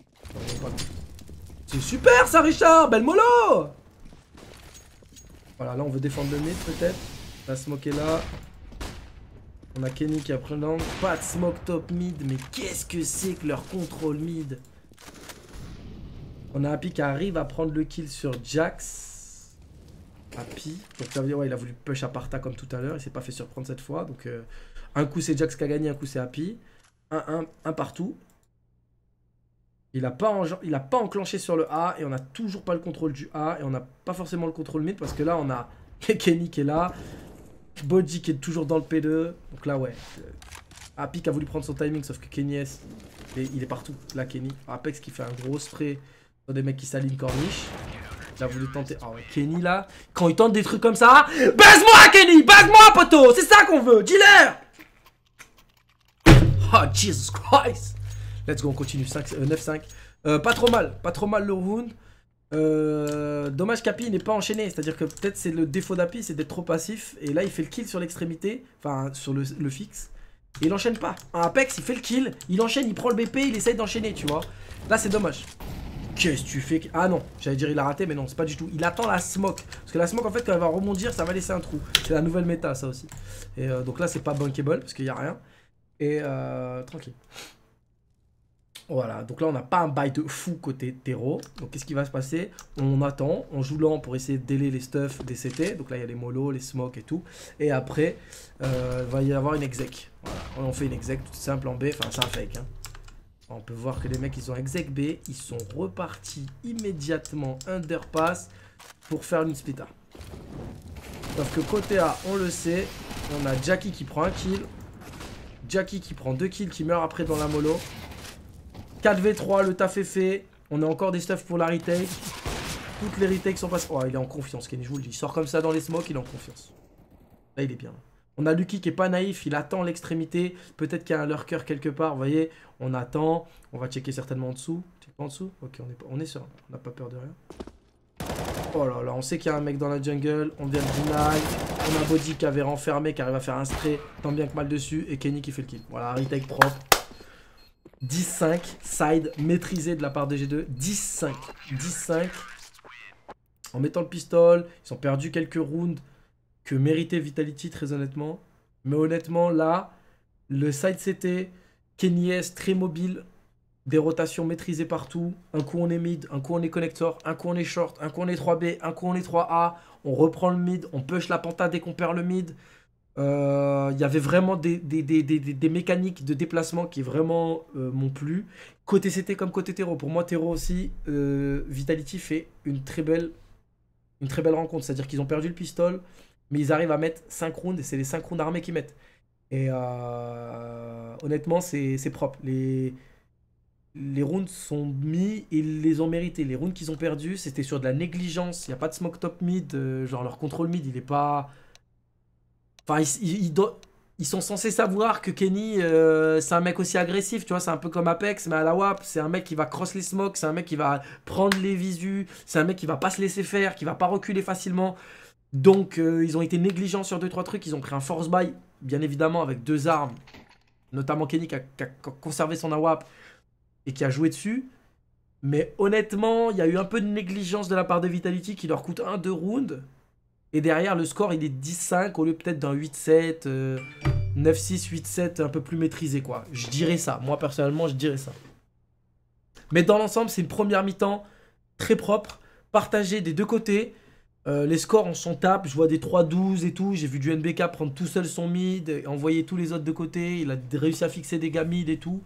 C'est super ça, Richard. Belle mollo. Voilà, là, on veut défendre le mid, peut-être. La smoke est là. On a Kenny qui a pris l'angle. Pas de smoke top mid. Mais qu'est-ce que c'est que leur contrôle mid? On a Happy qui arrive à prendre le kill sur Jax. Happy. Donc ça veut dire, ouais, il a voulu push à Parta comme tout à l'heure. Il s'est pas fait surprendre cette fois. Donc euh, un coup c'est Jax qui a gagné, un coup c'est Happy. un un, un partout. Il a, pas en... il a pas enclenché sur le A. Et on a toujours pas le contrôle du A. Et on n'a pas forcément le contrôle mid. Parce que là on a Kenny qui est là. Body qui est toujours dans le P deux. Donc là ouais. Happy qui a voulu prendre son timing. Sauf que Kenny S. Et il est partout. Là Kenny. Apex qui fait un gros spray. Des mecs qui s'alignent corniche. Il a voulu tenter. Ah ouais, Kenny là, quand il tente des trucs comme ça, baise-moi Kenny, baise-moi poteau, c'est ça qu'on veut, dealer. Oh Jesus Christ. Let's go, on continue, neuf cinq. Euh, pas trop mal, pas trop mal le round. Euh, dommage qu'Happy n'est pas enchaîné, c'est-à-dire que peut-être c'est le défaut d'Happy, c'est d'être trop passif. Et là il fait le kill sur l'extrémité, enfin sur le, le fixe. Et il enchaîne pas. Un Apex il fait le kill, il enchaîne, il prend le B P, il essaye d'enchaîner, tu vois. Là c'est dommage. Qu'est-ce que tu fais? Ah non, j'allais dire il a raté, mais non, c'est pas du tout. Il attend la smoke. Parce que la smoke, en fait, quand elle va rebondir, ça va laisser un trou. C'est la nouvelle méta, ça aussi. Et euh, donc là, c'est pas bankable, parce qu'il n'y a rien. Et euh, tranquille. Voilà, donc là, on n'a pas un bail de fou côté terreau. Donc qu'est-ce qui va se passer? On attend, on joue lent pour essayer de délai les stuffs des C T. Donc là, il y a les molos, les smokes et tout. Et après, euh, il va y avoir une exec. Voilà, on fait une exec toute simple en B. Enfin, c'est un fake, hein. On peut voir que les mecs ils ont exec B, ils sont repartis immédiatement underpass pour faire une splitter. Sauf que côté A, on le sait, on a Jackie qui prend un kill, Jackie qui prend deux kills, qui meurt après dans la mollo. quatre v trois, le taf est fait, on a encore des stuffs pour la retake. Toutes les retakes sont passées. Oh, il est en confiance, Kenny, je vous le dis. Il sort comme ça dans les smokes, il est en confiance. Là, il est bien. On a Lucky qui est pas naïf, il attend l'extrémité. Peut-être qu'il y a un lurker quelque part, vous voyez. On attend. On va checker certainement en dessous. Check pas en dessous. Ok, on est, pas... on est serein. On n'a pas peur de rien. Oh là là, on sait qu'il y a un mec dans la jungle. On vient de deny. On a un body qui avait renfermé, qui arrive à faire un spray tant bien que mal dessus. Et Kenny qui fait le kill. Voilà, retake propre. dix cinq, side maîtrisé de la part de G deux. dix cinq. dix cinq. En mettant le pistol. Ils ont perdu quelques rounds que méritait Vitality, très honnêtement. Mais honnêtement, là, le side C T, Kenny S, très mobile. Des rotations maîtrisées partout. Un coup on est mid, un coup on est connector, un coup on est short, un coup on est trois B, un coup on est trois A. On reprend le mid, on push la penta dès qu'on perd le mid. Il euh, y avait vraiment des, des, des, des, des mécaniques de déplacement qui vraiment euh, m'ont plu. Côté C T comme côté Tero. Pour moi, Tero aussi, euh, Vitality fait une très belle, une très belle rencontre. C'est-à-dire qu'ils ont perdu le pistol, mais ils arrivent à mettre cinq rounds et c'est les cinq rounds armés qu'ils mettent. Et euh, honnêtement, c'est propre. Les... Les rounds sont mis et ils les ont mérités. Les rounds qu'ils ont perdus, c'était sur de la négligence. Il n'y a pas de smoke top mid. Euh, genre leur contrôle mid, il est pas... Enfin, ils, ils, ils, ils sont censés savoir que Kenny, euh, c'est un mec aussi agressif. Tu vois, c'est un peu comme Apex, mais à la W A P, c'est un mec qui va cross les smokes. C'est un mec qui va prendre les visus. C'est un mec qui va pas se laisser faire, qui va pas reculer facilement. Donc, euh, ils ont été négligents sur deux trois trucs. Ils ont pris un force buy, bien évidemment, avec deux armes. Notamment Kenny qui a, qui a conservé son A W A P. Et qui a joué dessus. Mais honnêtement, il y a eu un peu de négligence de la part de Vitality qui leur coûte un deux rounds. Et derrière, le score, il est dix cinq au lieu peut-être d'un huit sept, euh, neuf six, huit sept, un peu plus maîtrisé, quoi. Je dirais ça. Moi, personnellement, je dirais ça. Mais dans l'ensemble, c'est une première mi-temps très propre, partagée des deux côtés. Euh, les scores, on s'en tape. Je vois des trois douze et tout. J'ai vu du N B K prendre tout seul son mid, et envoyer tous les autres de côté. Il a réussi à fixer des gars mid et tout.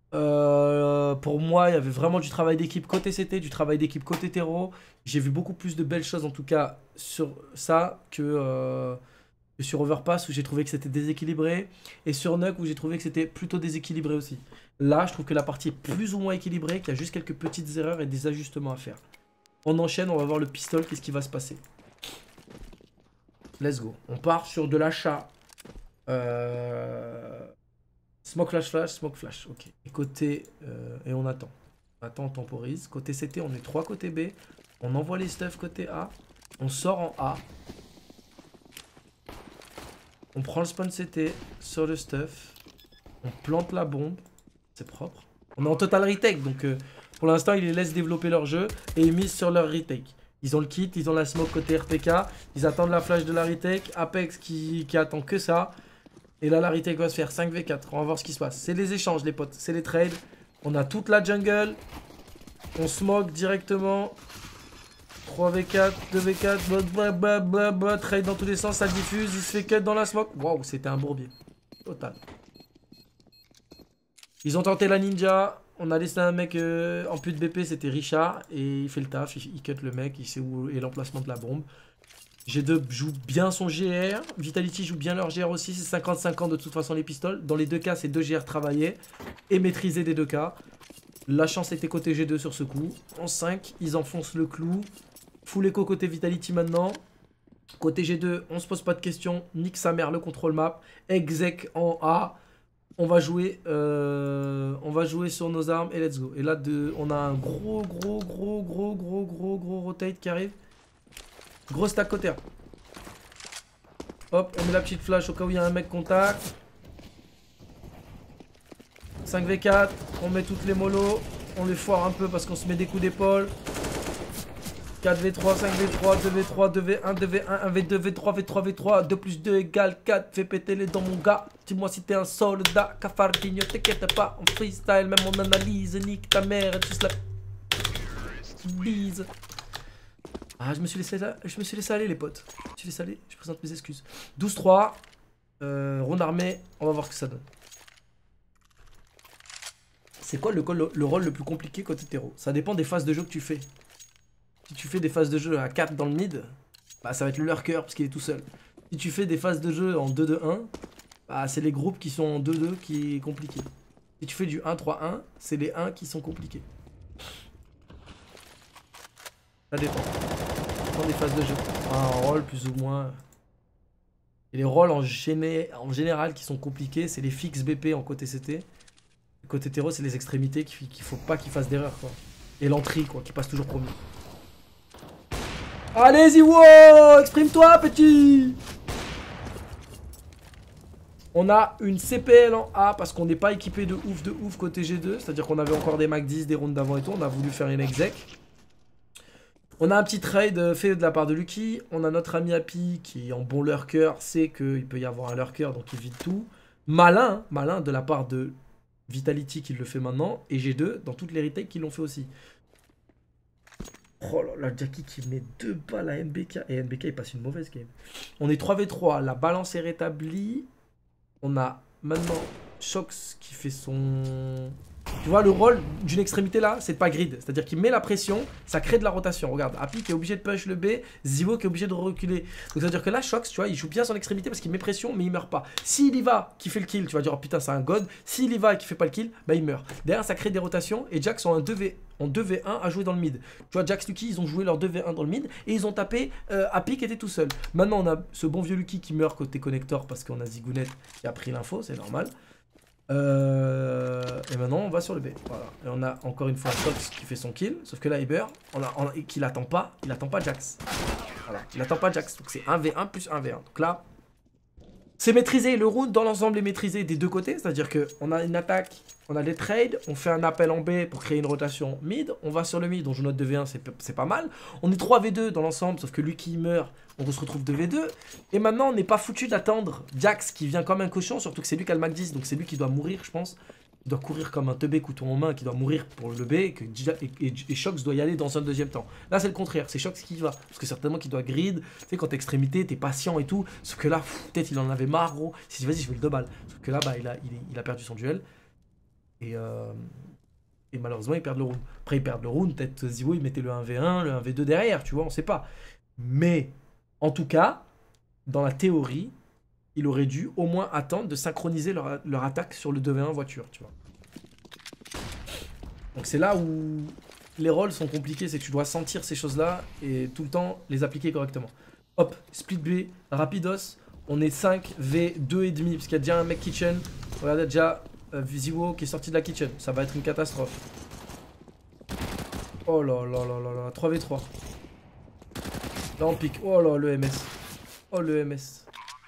Euh, pour moi, il y avait vraiment du travail d'équipe côté C T, du travail d'équipe côté Tero. J'ai vu beaucoup plus de belles choses en tout cas sur ça que, euh, que sur Overpass où j'ai trouvé que c'était déséquilibré et sur Nuke où j'ai trouvé que c'était plutôt déséquilibré aussi. Là, je trouve que la partie est plus ou moins équilibrée, qu'il y a juste quelques petites erreurs et des ajustements à faire. On enchaîne, on va voir le pistol, qu'est-ce qui va se passer. Let's go. On part sur de l'achat. Euh... Smoke flash flash, smoke flash, ok. Et côté... Euh, et on attend. On attend, on temporise. Côté C T, on est trois côté B. On envoie les stuffs côté A. On sort en A. On prend le spawn C T sur le stuff. On plante la bombe. C'est propre. On est en total retake, donc euh, pour l'instant, ils les laissent développer leur jeu. Et ils misent sur leur retake. Ils ont le kit, ils ont la smoke côté R P K. Ils attendent la flash de la retake. Apex qui, qui attend que ça. Et là, la retake va se faire cinq v quatre. On va voir ce qui se passe. C'est les échanges, les potes. C'est les trades. On a toute la jungle. On smoke directement. trois v quatre, deux v quatre. Blablabla. Trade dans tous les sens. Ça diffuse. Il se fait cut dans la smoke. Waouh, c'était un bourbier. Total. Ils ont tenté la ninja. On a laissé un mec euh, en plus de B P. C'était Richard. Et il fait le taf. Il, il cut le mec. Il sait où est l'emplacement de la bombe. G deux joue bien son G R. Vitality joue bien leur G R aussi. C'est cinquante cinquante de toute façon les pistoles. Dans les deux cas, c'est deux G R travaillés et maîtrisés des deux cas. La chance était côté G deux sur ce coup. En cinq, ils enfoncent le clou. Full écho côté Vitality maintenant. Côté G deux, on se pose pas de questions. Nique sa mère le contrôle map. Exec en A. On va jouer, euh, on va jouer sur nos armes et let's go. Et là, de, on a un gros, gros, gros, gros, gros, gros, gros rotate qui arrive. Gros stack côté A. Hop, on met la petite flash au cas où il y a un mec contact. cinq v quatre, on met toutes les molos. On les foire un peu parce qu'on se met des coups d'épaule. quatre v trois, cinq v trois, deux v trois, deux v un, deux v un, un v deux, v trois, v trois, v trois. deux plus deux égale quatre. Fais péter les dents mon gars. Dis-moi si t'es un soldat. Cafardinho, t'inquiète pas. On freestyle, même on analyse. Nique ta mère et tu se la bise. Ah, je me suis laissé, là, je me suis laissé aller, les potes. Je me suis laissé aller, je présente mes excuses. douze trois, euh, ronde armée, on va voir ce que ça donne. C'est quoi le, le, le rôle le plus compliqué côté Tero? Ça dépend des phases de jeu que tu fais. Si tu fais des phases de jeu à quatre dans le mid, bah ça va être le lurker parce qu'il est tout seul. Si tu fais des phases de jeu en deux deux un, bah c'est les groupes qui sont en deux deux qui est compliqué. Si tu fais du un trois un, c'est les un qui sont compliqués. Ça dépend. Ça dépend des phases de jeu. Un rôle plus ou moins. Et les rôles en, géné... en général qui sont compliqués, c'est les fixes B P en côté C T. Côté terreau, c'est les extrémités qu'il qu faut pas qu'ils fassent d'erreur, quoi. Et l'entrée, quoi, qui passe toujours premier. Allez-y, wow, exprime-toi, petit. On a une C P L en A parce qu'on n'est pas équipé de ouf de ouf côté G deux. C'est-à-dire qu'on avait encore des Mac dix, des rounds d'avant et tout. On a voulu faire une exec. On a un petit trade fait de la part de Lucky. On a notre ami Happy qui, en bon lurker, sait qu'il peut y avoir un lurker, donc il vide tout. Malin, hein, malin de la part de Vitality qui le fait maintenant. Et G deux dans toutes les retakes qui l'ont fait aussi. Oh là là, Jackie qui met deux balles à N B K. Et N B K il passe une mauvaise game. On est trois v trois. La balance est rétablie. On a maintenant Shox qui fait son... Tu vois, le rôle d'une extrémité là, c'est de pas grid. C'est-à-dire qu'il met la pression, ça crée de la rotation. Regarde, Happy qui est obligé de push le B, Zivo qui est obligé de reculer. Donc ça veut dire que là, Shox, tu vois, il joue bien son extrémité parce qu'il met pression, mais il meurt pas. S'il y va, qui fait le kill, tu vas dire, oh putain, c'est un god. S'il y va et qui fait pas le kill, bah il meurt. Derrière, ça crée des rotations et Jax ont un deux v un. En deux v un à jouer dans le mid. Tu vois, Jax Lucky, ils ont joué leur deux v un dans le mid et ils ont tapé euh, Happy qui était tout seul. Maintenant, on a ce bon vieux Lucky qui meurt côté connector parce qu'on a Zigounet qui a pris l'info, c'est normal. Euh, et maintenant on va sur le B. Voilà. Et on a encore une fois Shox qui fait son kill. Sauf que là Iber, on a, on a, qu'il attend pas, il attend pas Jax. Voilà, il attend pas Jax. Donc c'est un v un plus un v un. Donc là, c'est maîtrisé. Le round dans l'ensemble est maîtrisé des deux côtés. C'est-à-dire qu'on a une attaque, on a des trades, on fait un appel en B pour créer une rotation mid. On va sur le mid, on joue notre deux v un, c'est pas mal. On est trois v deux dans l'ensemble, sauf que lui qui meurt, on se retrouve deux v deux. Et maintenant, on n'est pas foutu d'attendre Jax qui vient comme un cochon, surtout que c'est lui qui a le Mac dix, donc c'est lui qui doit mourir, je pense. Il doit courir comme un teubé couteau en main, qui doit mourir pour le B, et, que, et, et, et Shox doit y aller dans un deuxième temps. Là, c'est le contraire, c'est Shox qui y va. Parce que certainement qu'il doit grid, tu sais, quand t'es extrémité, t'es patient et tout. Sauf que là, peut-être il en avait marre, gros. Il s'est dit, vas-y, je vais le deux balles. Sauf que là, bah, il a, il, il a perdu son duel. Et, euh, et malheureusement, ils perdent le round. Après, ils perdent le round, peut-être Zivo, il mettait le un v un, le un v deux derrière, tu vois, on sait pas. Mais, en tout cas, dans la théorie, il aurait dû au moins attendre de synchroniser leur, leur attaque sur le deux v un voiture, tu vois. Donc c'est là où les rôles sont compliqués, c'est que tu dois sentir ces choses-là et tout le temps les appliquer correctement. Hop, split B, rapidos, on est cinq v deux et demi parce qu'il y a déjà un mec kitchen. Regardez déjà euh, Zivo qui est sorti de la kitchen, ça va être une catastrophe. Oh là là là là là, trois v trois. Là on pique, oh là le M S. Oh le M S.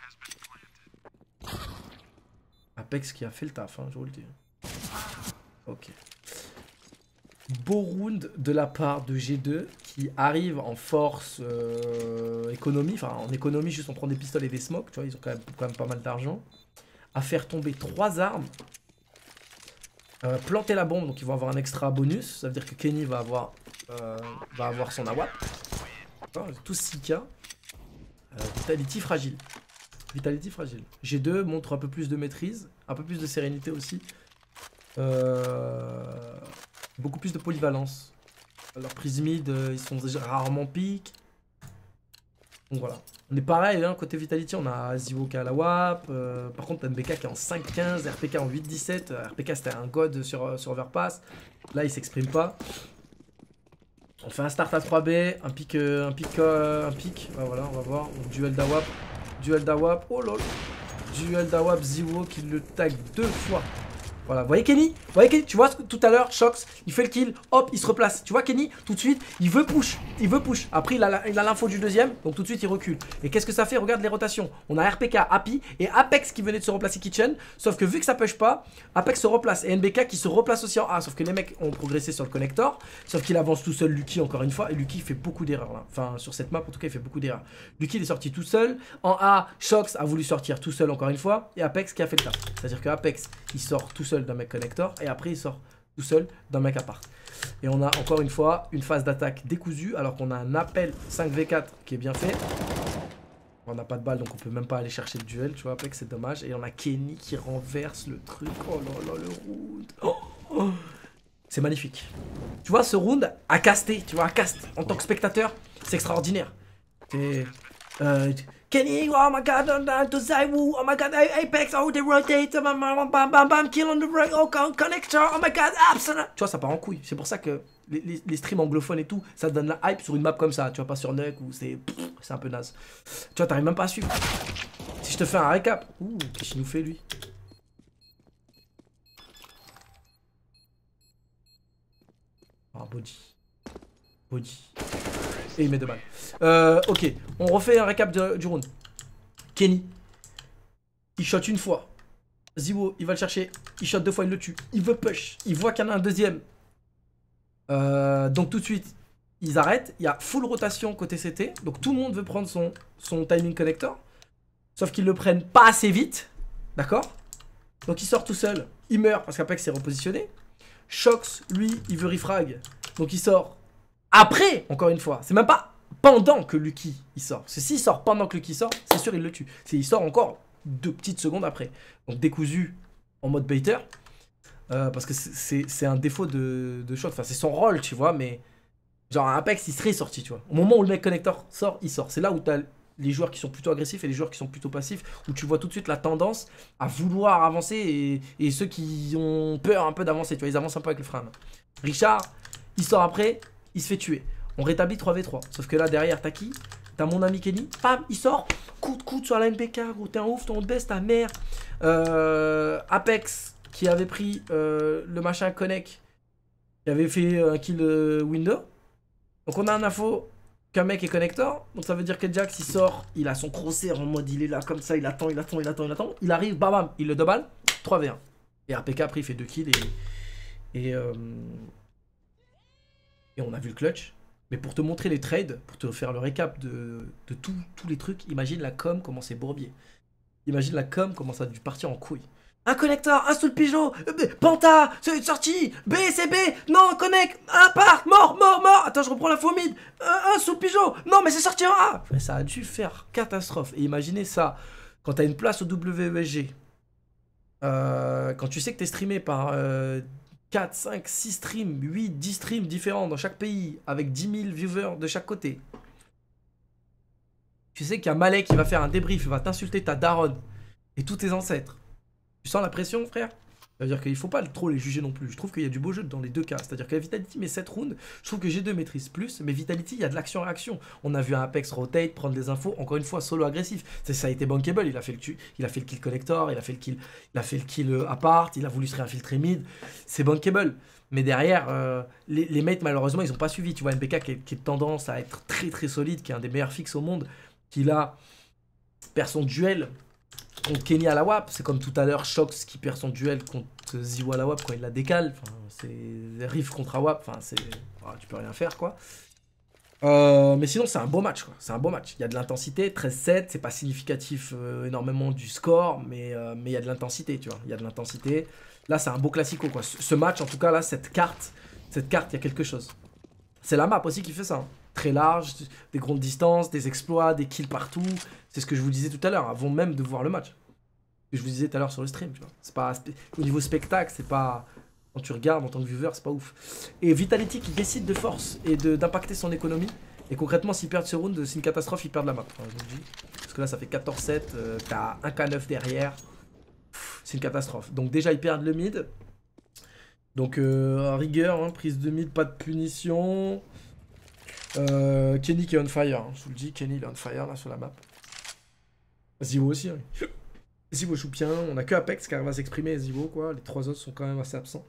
Apex qui a fait le taf, hein, je vous le dis. Ok. Beau round de la part de G deux qui arrive en force euh, économie, enfin en économie juste on prend des pistolets et des smokes, tu vois, ils ont quand même, quand même pas mal d'argent. À faire tomber trois armes. Euh, planter la bombe, donc ils vont avoir un extra bonus, ça veut dire que Kenny va avoir, euh, va avoir son A W A P. Tous six K. Euh, Vitality fragile. Vitality fragile. G deux montre un peu plus de maîtrise, un peu plus de sérénité aussi. Euh, beaucoup plus de polyvalence. Leurs prises mid, euh, ils sont déjà rarement piques. Donc voilà. On est pareil, hein, côté Vitality, on a Zivo qui a la W A P. Euh, par contre, M B K qui est en cinq quinze, R P K en huit dix-sept. R P K c'était un god sur, sur Overpass. Là, il s'exprime pas. On fait un start à trois B, un pic, euh, un pic, euh, un pic. Ah, voilà, on va voir. Donc, duel d'A W A P. Duel d'A W A P. Oh lol. Duel d'A W A P, Zivo qui le tag deux fois. Voilà, vous voyez Kenny, vous voyez Kenny, tu vois tout à l'heure, Shox, il fait le kill, hop, il se replace. Tu vois Kenny, tout de suite, il veut push, il veut push. Après, il a l'info du deuxième, donc tout de suite, il recule. Et qu'est-ce que ça fait? Regarde les rotations. On a R P K, Happy et Apex qui venait de se replacer kitchen. Sauf que vu que ça push pas, Apex se replace et N B K qui se replace aussi en A. Sauf que les mecs ont progressé sur le connector. Sauf qu'il avance tout seul Lucky encore une fois. Et Lucky fait beaucoup d'erreurs là. Enfin, sur cette map, en tout cas, il fait beaucoup d'erreurs. Lucky il est sorti tout seul. En A, Shox a voulu sortir tout seul encore une fois. Et Apex qui a fait le taf. C'est-à-dire que Apex, il sort tout seul d'un mec connector. Et après il sort tout seul d'un mec à part. Et on a encore une fois une phase d'attaque décousue alors qu'on a un appel cinq v quatre qui est bien fait. On n'a pas de balle donc on peut même pas aller chercher le duel, tu vois, après que c'est dommage. Et on a Kenny qui renverse le truc. Oh là là le round. Oh, oh. C'est magnifique. Tu vois ce round à caster, tu vois, à cast en tant que spectateur, c'est extraordinaire. Et, euh, Kenny, oh my god, to Zywoo, oh my god, Apex, oh they rotate, bam bam bam bam bam, kill on the break, oh connector, oh my god, absolument. Tu vois, ça part en couille. C'est pour ça que les, les, les streams anglophones et tout, ça donne la hype sur une map comme ça. Tu vois, pas sur Nuck où c'est c'est un peu naze. Tu vois, t'arrives même pas à suivre. Si je te fais un récap, ouh, qu'est-ce qu'il nous fait lui? Ah, body. Body. Et il met deux balles. Euh, ok, on refait un récap de, du round. Kenny. Il shot une fois. Zywoo, il va le chercher. Il shot deux fois, il le tue. Il veut push. Il voit qu'il y en a un deuxième. Euh, donc tout de suite, ils arrêtent. Il y a full rotation côté C T. Donc tout le monde veut prendre son, son timing connector. Sauf qu'ils le prennent pas assez vite. D'accord? Donc il sort tout seul. Il meurt parce qu'Apex s'est repositionné. Shox, lui, il veut refrag. Donc il sort après, encore une fois. C'est même pas pendant que Lucky il sort. Parce que s'il sort pendant que Lucky sort, c'est sûr il le tue. C'est il sort encore deux petites secondes après. Donc décousu en mode baiter. Euh, parce que c'est un défaut de, de shot. Enfin c'est son rôle, tu vois. Mais genre à Apex, il serait sorti, tu vois. Au moment où le mec connector sort, il sort. C'est là où tu as les joueurs qui sont plutôt agressifs et les joueurs qui sont plutôt passifs. Où tu vois tout de suite la tendance à vouloir avancer. Et, et ceux qui ont peur un peu d'avancer. Tu vois, ils avancent un peu avec le frein. Richard, il sort après. Il se fait tuer. On rétablit trois v trois. Sauf que là, derrière, t'as qui? T'as mon ami Kenny. Pam, il sort. Coup de coude sur la M P K. Gros, t'es un ouf, ton baisse ta mère. Euh, Apex, qui avait pris euh, le machin Connect. Qui avait fait un kill euh, window. Donc, on a un info qu'un mec est connector. Donc, ça veut dire que Jax, il sort. Il a son crosshair en mode, il est là comme ça. Il attend, il attend, il attend, il attend. Il arrive, bam, bam. Il le double. trois v un. Et R P K, après, il fait deux kills. Et. Et. Euh, Et on a vu le clutch. Mais pour te montrer les trades, pour te faire le récap de, de tout, tous les trucs, imagine la com comment c'est bourbier. Imagine la com comment ça a dû partir en couille. Un connecteur, un sous le pigeon, Panta, c'est sorti, B, c'est B, non, connect, un part, mort, mort, mort. Attends, je reprends la faux mid, un, un sous le pigeon, non, mais c'est sorti en A. Ça a dû faire catastrophe. Et imaginez ça, quand t'as une place au W E S G, euh, quand tu sais que t'es streamé par... Euh, quatre, cinq, six streams, huit, dix streams différents dans chaque pays, avec dix mille viewers de chaque côté. Tu sais qu'il y a Malek qui va faire un débrief, il va t'insulter ta daronne et tous tes ancêtres. Tu sens la pression, frère? Ça veut dire qu'il ne faut pas trop les juger non plus. Je trouve qu'il y a du beau jeu dans les deux cas. C'est-à-dire que Vitality met sept rounds, je trouve que G deux maîtrise plus, mais Vitality, il y a de l'action-réaction. On a vu un Apex rotate, prendre des infos, encore une fois, solo agressif. Ça a été bankable, il a fait le, il a fait le kill collector, il a fait le kill, il a fait le kill apart, il a voulu se réinfiltrer mid. C'est bankable. Mais derrière, euh, les, les mates, malheureusement, ils n'ont pas suivi. Tu vois, M P K qui est, qui est de tendance à être très très solide, qui est un des meilleurs fixes au monde, qui là perd son duel contre Kenny à la W A P. C'est comme tout à l'heure Shox qui perd son duel contre Zywoo à la W A P quand il la décale. Enfin, c'est Riff contre A W A P. Enfin, c'est... Voilà, tu peux rien faire, quoi. Euh, mais sinon, c'est un beau match, quoi. C'est un beau match. Il y a de l'intensité, treize sept. C'est pas significatif euh, énormément du score, mais euh, mais il y a de l'intensité, tu vois. Il y a de l'intensité. Là, c'est un beau classico, quoi. Ce, ce match, en tout cas, là, cette carte, cette carte, il y a quelque chose. C'est la map aussi qui fait ça. Hein. Très large, des grandes distances, des exploits, des kills partout. C'est ce que je vous disais tout à l'heure, avant même de voir le match. Que je vous disais tout à l'heure sur le stream, tu vois. C'est pas... Au niveau spectacle, c'est pas... Quand tu regardes en tant que viewer, c'est pas ouf. Et Vitality qui décide de force et d'impacter son économie. Et concrètement, s'ils perdent ce round, c'est une catastrophe, ils perdent la map. Enfin, je vous le dis. Parce que là, ça fait quatorze sept, euh, t'as un K neuf derrière. C'est une catastrophe. Donc déjà, ils perdent le mid. Donc, euh, à rigueur, hein, prise de mid, pas de punition. Euh, Kenny qui est on fire, hein. Je vous le dis, Kenny il est on fire là sur la map. Zywoo aussi, hein. Zywoo joue bien, on a que Apex qui arrive à s'exprimer, Zywoo quoi, les trois autres sont quand même assez absents.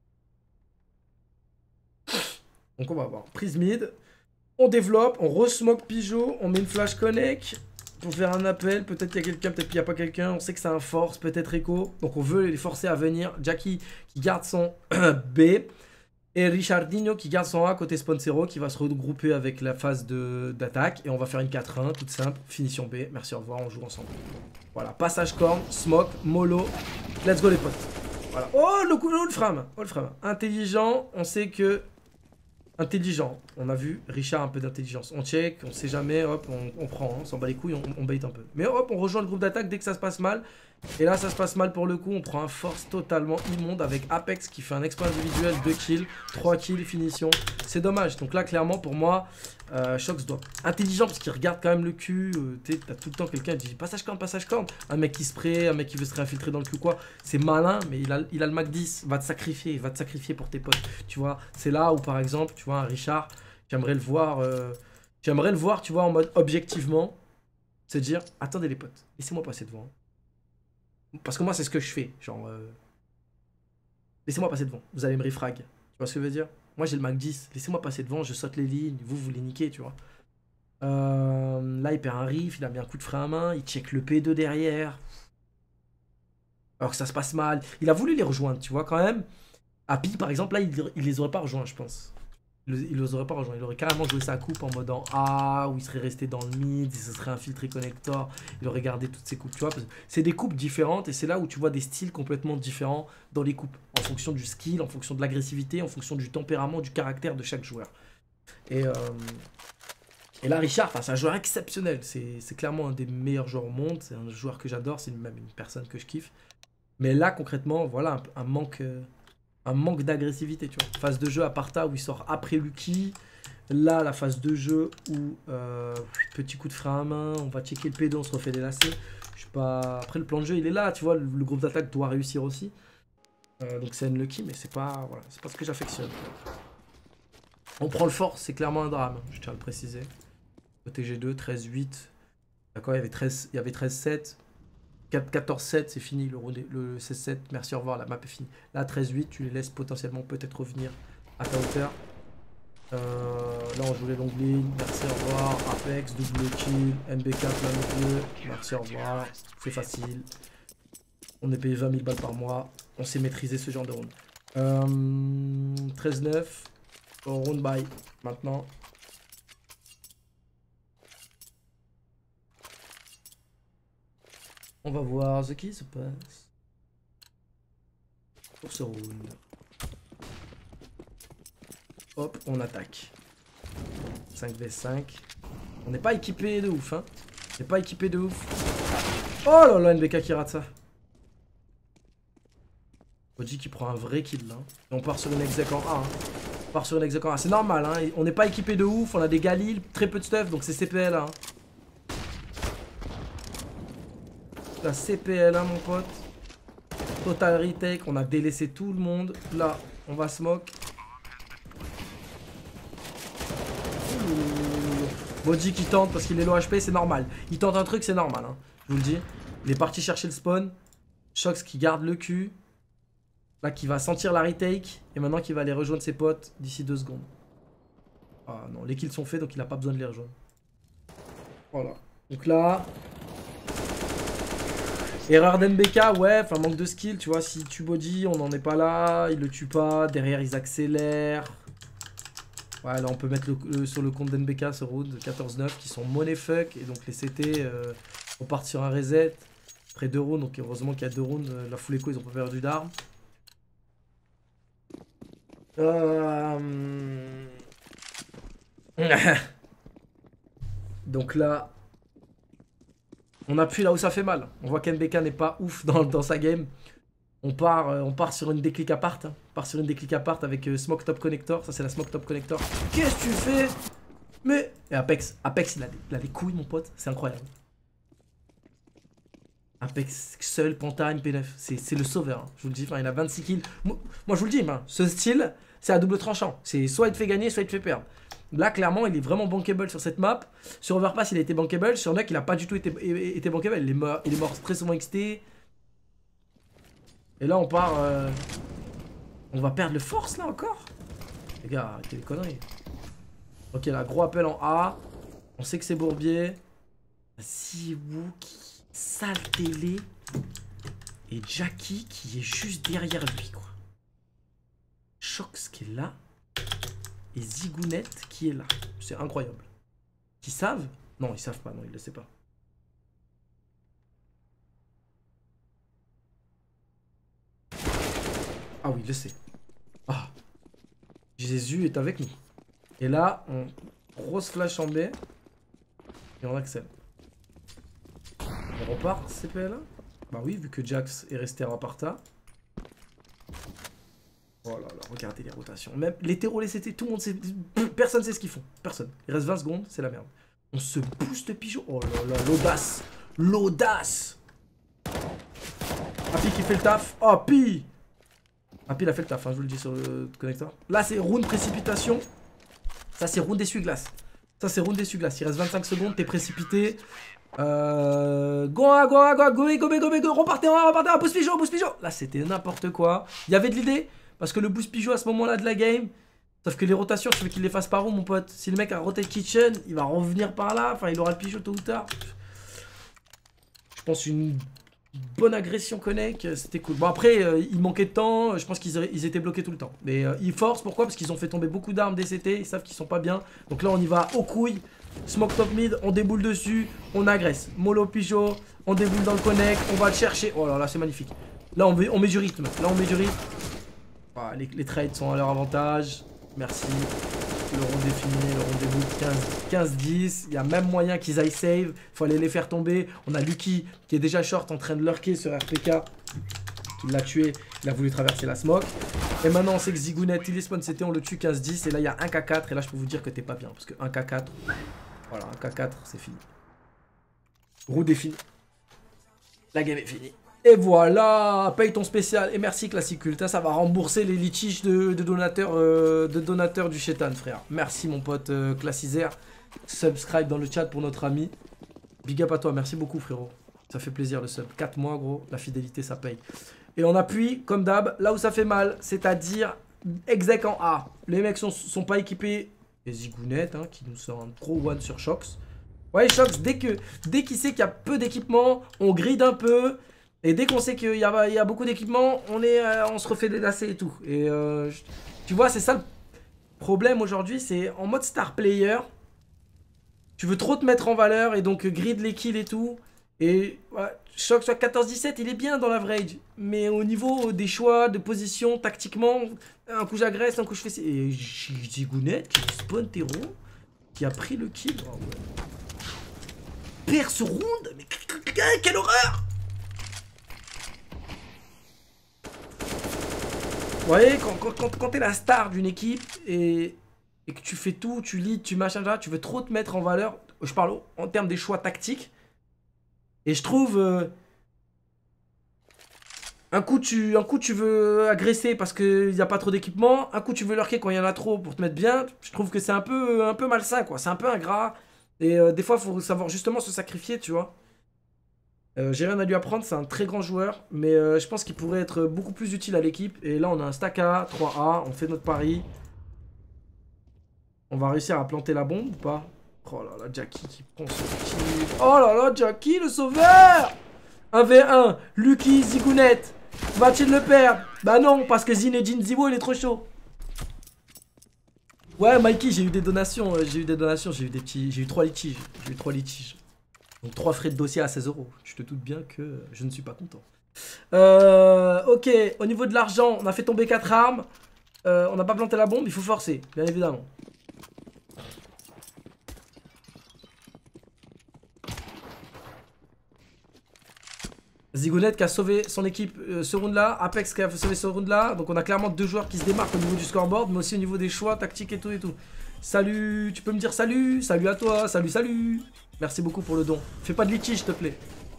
Donc on va voir, prise mid, on développe, on re-smoke Pigeot, on met une flash connect pour faire un appel, peut-être qu'il y a quelqu'un, peut-être qu'il n'y a pas quelqu'un, on sait que c'est un force, peut-être Echo, donc on veut les forcer à venir. Jackie qui garde son B. Et Richardinho qui garde son A côté Sponsero qui va se regrouper avec la phase d'attaque. Et on va faire une quatre un, toute simple. Finition B. Merci, au revoir, on joue ensemble. Voilà, passage corne, smoke, mollo. Let's go les potes. Voilà. Oh, le coup, le frame. Oh, le frame. Intelligent, on sait que... Intelligent. On a vu Richard un peu d'intelligence. On check, on sait jamais, hop, on, on prend. Hein, on s'en bat les couilles, on, on bait un peu. Mais hop, on rejoint le groupe d'attaque dès que ça se passe mal. Et là, ça se passe mal pour le coup. On prend un force totalement immonde avec Apex qui fait un exploit individuel, deux kills, trois kills, finition. c'est dommage. Donc là, clairement, pour moi, euh, Shox doit... Intelligent, parce qu'il regarde quand même le cul. Euh, tu sais, t'as tout le temps quelqu'un qui dit passage corne, passage corne. Un mec qui spray, un mec qui veut se réinfiltrer dans le cul, quoi. C'est malin, mais il a, il a le Mac dix. Va te sacrifier, va te sacrifier pour tes potes. Tu vois, c'est là où, par exemple, tu vois, un Richard, j'aimerais le voir... Euh, j'aimerais le voir, tu vois, en mode objectivement, se dire, attendez les potes, laissez-moi passer devant. Parce que moi, c'est ce que je fais. Genre, euh, laissez-moi passer devant. Vous allez me refrag. Tu vois ce que je veux dire? Moi, j'ai le Mac dix. Laissez-moi passer devant. Je saute les lignes. Vous, vous les niquez, tu vois. Euh, là, il perd un riff. Il a mis un coup de frein à main. Il check le P deux derrière. Alors que ça se passe mal. Il a voulu les rejoindre, tu vois, quand même. Happy, par exemple, là, il, il les aurait pas rejoints, je pense. Il les aurait pas rejoints. Il aurait carrément joué sa coupe en mode en A, où il serait resté dans le mid, il se serait infiltré connector, il aurait gardé toutes ses coupes, tu vois. C'est des coupes différentes et c'est là où tu vois des styles complètement différents dans les coupes, en fonction du skill, en fonction de l'agressivité, en fonction du tempérament, du caractère de chaque joueur. Et, euh, et là, Richard, c'est un joueur exceptionnel. C'est clairement un des meilleurs joueurs au monde. C'est un joueur que j'adore, c'est même une personne que je kiffe. Mais là, concrètement, voilà un, un manque... Euh, Un manque d'agressivité, tu vois. Phase de jeu à Parta où il sort après Lucky. Là, la phase de jeu où euh, petit coup de frein à main, on va checker le P deux, on se refait délasser. Je sais pas. Après, le plan de jeu, il est là, tu vois. Le, le groupe d'attaque doit réussir aussi. Euh, donc, c'est unlucky, mais c'est pas, voilà, c'est pas ce que j'affectionne. On prend le force, c'est clairement un drame, je tiens à le préciser. Côté G deux, treize huit. D'accord, il y avait treize sept. quatorze sept, c'est fini, le, le seize sept, merci, au revoir, la map est finie. Là, treize huit, tu les laisses potentiellement peut-être revenir à ta hauteur. Euh, là, on joue les longues lignes, merci, au revoir, Apex, double kill, M B K, plein milieu, merci, au revoir, c'est facile. On est payé vingt mille balles par mois, on sait maîtriser ce genre de round. Euh, treize neuf, round by, maintenant. On va voir ce qui se passe pour ce round. Hop, on attaque. cinq v cinq. On n'est pas équipé de ouf, hein. On n'est pas équipé de ouf. Oh là là, N B K qui rate ça. Oji qui prend un vrai kill là. Et on part sur une exec en A. Hein. On part sur une exec en A. C'est normal, hein. On n'est pas équipé de ouf. On a des Galil, très peu de stuff, donc c'est C P L. Hein. La C P L, hein, mon pote. Total retake, on a délaissé tout le monde. Là, on va smoke. Boji qui tente parce qu'il est low H P, c'est normal. Il tente un truc, c'est normal. Hein. Je vous le dis. Il est parti chercher le spawn. Shox qui garde le cul. Là, qui va sentir la retake. Et maintenant, qui va aller rejoindre ses potes d'ici deux secondes. Ah non, les kills sont faits, donc il n'a pas besoin de les rejoindre. Voilà. Donc là... Erreur d'N B K, ouais, enfin manque de skill, tu vois, si tu body, on n'en est pas là, il le tue pas, derrière ils accélèrent. Ouais, là on peut mettre le, le, sur le compte d'N B K ce round quatorze neuf qui sont money fuck, et donc les C T euh, repartent sur un reset. Après deux rounds, donc heureusement qu'il y a deux rounds, euh, la full echo ils ont pas perdu d'armes. Euh... donc là... On appuie là où ça fait mal. On voit qu'N B K n'est pas ouf dans, dans sa game. On part, euh, on part sur une déclic apart. Hein. On part sur une déclic apart avec euh, Smoke Top Connector. Ça, c'est la Smoke Top Connector. Qu'est-ce que tu fais? Mais... Et Apex. Apex, il a des, il a des couilles, mon pote. C'est incroyable. Apex seul, Panta, M P neuf. C'est le sauveur. Hein. Je vous le dis. Enfin, il a vingt-six kills. Moi, moi je vous le dis. Hein, ce style, c'est à double tranchant. C'est soit il te fait gagner, soit il te fait perdre. Là, clairement, il est vraiment bankable sur cette map. Sur Overpass, il a été bankable. Sur Nuck, il n'a pas du tout été, été bankable. Il est, mort, il est mort très souvent X T. Et là, on part... Euh... On va perdre le force, là, encore. Les gars, arrêtez les conneries. Ok, là, gros appel en A. On sait que c'est Bourbier. Ziwookie, sale télé. Et Jackie qui est juste derrière lui, quoi. Shox qui est là. Et Zigounette qui est là. C'est incroyable. Ils savent? Non, ils savent pas. Non, ils le savent pas. Ah oui, il le sait. Ah. Jésus est avec nous. Et là, on... grosse flash en B. Et on accède. On repart, C P L. Bah oui, vu que Jax est resté à Parta. Oh là là, regardez les rotations. Même les terreaux, les C T, tout le monde sait. Personne sait ce qu'ils font. Personne. Il reste vingt secondes, c'est la merde. On se booste Pigeot. Oh là là, l'audace. L'audace. Happy qui fait le taf. Oh, Pi. Happy il a fait le taf, hein, je vous le dis sur le connecteur. Là, c'est round précipitation. Ça, c'est round essuie-glace. Ça, c'est round essuie-glace. Il reste vingt-cinq secondes, t'es précipité. Euh... Go, go, go, go, go, go, go, go, repartez, repartez, boost Pigeot, boost Pigeot. Là, c'était n'importe quoi. Il y avait de l'idée, parce que le boost Pigeot à ce moment-là de la game. Sauf que les rotations, tu veux qu'il les fasse par où, mon pote? Si le mec a roté kitchen, il va revenir par là. Enfin, il aura le Pigeot tôt ou tard. Je pense une bonne agression connect, c'était cool. Bon, après, euh, il manquait de temps. Je pense qu'ils ils étaient bloqués tout le temps. Mais euh, ils forcent, pourquoi? Parce qu'ils ont fait tomber beaucoup d'armes D C T. Ils savent qu'ils sont pas bien. Donc là, on y va aux couilles. Smoke top mid, on déboule dessus. On agresse. Mollo Pigeot, on déboule dans le connect. On va le chercher. Oh là là, c'est magnifique. Là, on met, on met du rythme. Là, on met du rythme. Ah, les, les trades sont à leur avantage. Merci. Le round est fini, le round est quinze dix. Il y a même moyen qu'ils aillent save. Il faut aller les faire tomber. On a Lucky qui est déjà short en train de lurker sur R P K. Qui l'a tué. Il a voulu traverser la smoke. Et maintenant on sait que Zigounet, il est spawn C T, on le tue quinze dix. Et là il y a un K quatre. Et là je peux vous dire que t'es pas bien. Parce que un K quatre. Voilà, un K quatre, c'est fini. Round est fini. La game est finie. Et voilà, paye ton spécial. Et merci Classicult, ça va rembourser les litiges de, de, donateurs, euh, de donateurs du Chétan, frère. Merci mon pote euh, Classizer. Subscribe dans le chat pour notre ami. Big up à toi, merci beaucoup frérot. Ça fait plaisir le sub. quatre mois gros, la fidélité ça paye. Et on appuie comme d'hab, là où ça fait mal, c'est-à-dire exec en A. Les mecs sont, sont pas équipés. Et Zigounet hein, qui nous sort un gros one sur Shox. Ouais Shox, dès que dès qu'il sait qu'il y a peu d'équipement, on gride un peu. Et dès qu'on sait qu'il y, y a beaucoup d'équipements, on, euh, on se refait délasser et tout. Et euh, je, tu vois, c'est ça le problème aujourd'hui, c'est en mode star player, tu veux trop te mettre en valeur et donc grid les kills et tout. Et voilà, Shox soit quatorze dix-sept, il est bien dans l'average. Mais au niveau des choix, de position, tactiquement, un coup j'agresse, un coup je fais... Et Zigounet qui spawn terreau, qui a pris le kill. Oh, ouais. Perd ce round, mais quelle horreur! Vous voyez, quand, quand, quand, quand t'es la star d'une équipe et, et que tu fais tout, tu leads, tu machin, tu veux trop te mettre en valeur, je parle en termes des choix tactiques, et je trouve, euh, un, coup tu, un coup tu veux agresser parce qu'il n'y a pas trop d'équipement, un coup tu veux lurker quand il y en a trop pour te mettre bien, je trouve que c'est un peu, un peu malsain, quoi, c'est un peu ingrat, et euh, des fois il faut savoir justement se sacrifier, tu vois. Euh, J'ai rien à lui apprendre, c'est un très grand joueur, mais euh, je pense qu'il pourrait être beaucoup plus utile à l'équipe. Et là, on a un stack A, trois A, on fait notre pari. On va réussir à planter la bombe ou pas? Oh là là, Jackie qui prend son kill. Oh là là, Jackie, le sauveur! un v un, Lucky, Zigounet. Va-t-il le perdre? Bah non, parce que Zinedine Zibo, il est trop chaud. Ouais, Mikey, j'ai eu des donations, euh, j'ai eu des donations, j'ai eu des petits, j'ai eu trois litiges, j'ai eu trois litiges. Donc trois frais de dossier à seize euros. Je te doute bien que je ne suis pas content. Euh, ok, au niveau de l'argent, on a fait tomber quatre armes. Euh, on n'a pas planté la bombe, il faut forcer, bien évidemment. Zigounet qui a sauvé son équipe euh, ce round là, Apex qui a sauvé ce round là. Donc on a clairement deux joueurs qui se démarquent au niveau du scoreboard, mais aussi au niveau des choix tactiques et tout et tout. Salut, tu peux me dire salut? Salut à toi, salut, salut. Merci beaucoup pour le don. Fais pas de litige, s'il te plaît.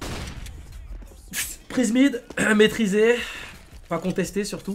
Prise mid, maîtrisée. Pas contestée, surtout.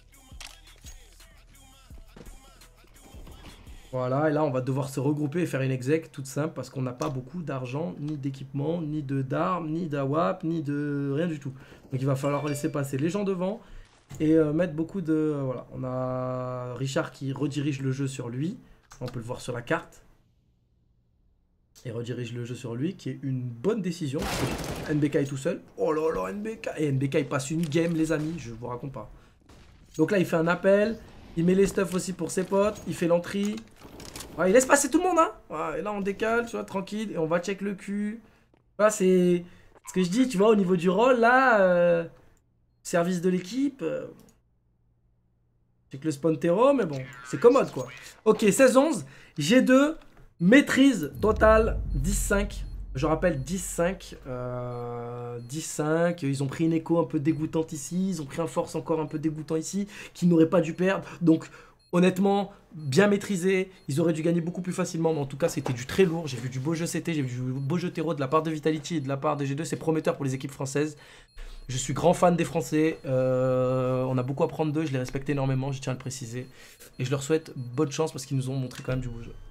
Voilà, et là, on va devoir se regrouper et faire une exec toute simple parce qu'on n'a pas beaucoup d'argent, ni d'équipement, ni de d'armes, ni d'A W A P, ni de rien du tout. Donc il va falloir laisser passer les gens devant et euh, mettre beaucoup de... Euh, voilà, on a Richard qui redirige le jeu sur lui. On peut le voir sur la carte. Et redirige le jeu sur lui, qui est une bonne décision. N B K est tout seul. Oh là là, N B K. Et N B K, il passe une game, les amis. Je vous raconte pas. Donc là, il fait un appel. Il met les stuffs aussi pour ses potes. Il fait l'entrée. Ouais, il laisse passer tout le monde, hein. Ouais, et là, on décale, tu vois, tranquille. Et on va check le cul. Là, c'est ce que je dis, tu vois, au niveau du rôle, là. Euh... Service de l'équipe. Euh... Check le spawn terreau, mais bon, c'est commode, quoi. Ok, seize onze. G deux. Maîtrise totale dix cinq. Je rappelle dix cinq. Euh, dix cinq. Ils ont pris une écho un peu dégoûtante ici. Ils ont pris un force encore un peu dégoûtant ici. Qu'ils n'auraient pas dû perdre. Donc, honnêtement, bien maîtrisé. Ils auraient dû gagner beaucoup plus facilement. Mais en tout cas, c'était du très lourd. J'ai vu du beau jeu C T. J'ai vu du beau jeu terreau de la part de Vitality et de la part des G deux. C'est prometteur pour les équipes françaises. Je suis grand fan des Français. Euh, on a beaucoup à prendre d'eux. Je les respecte énormément. Je tiens à le préciser. Et je leur souhaite bonne chance parce qu'ils nous ont montré quand même du beau jeu.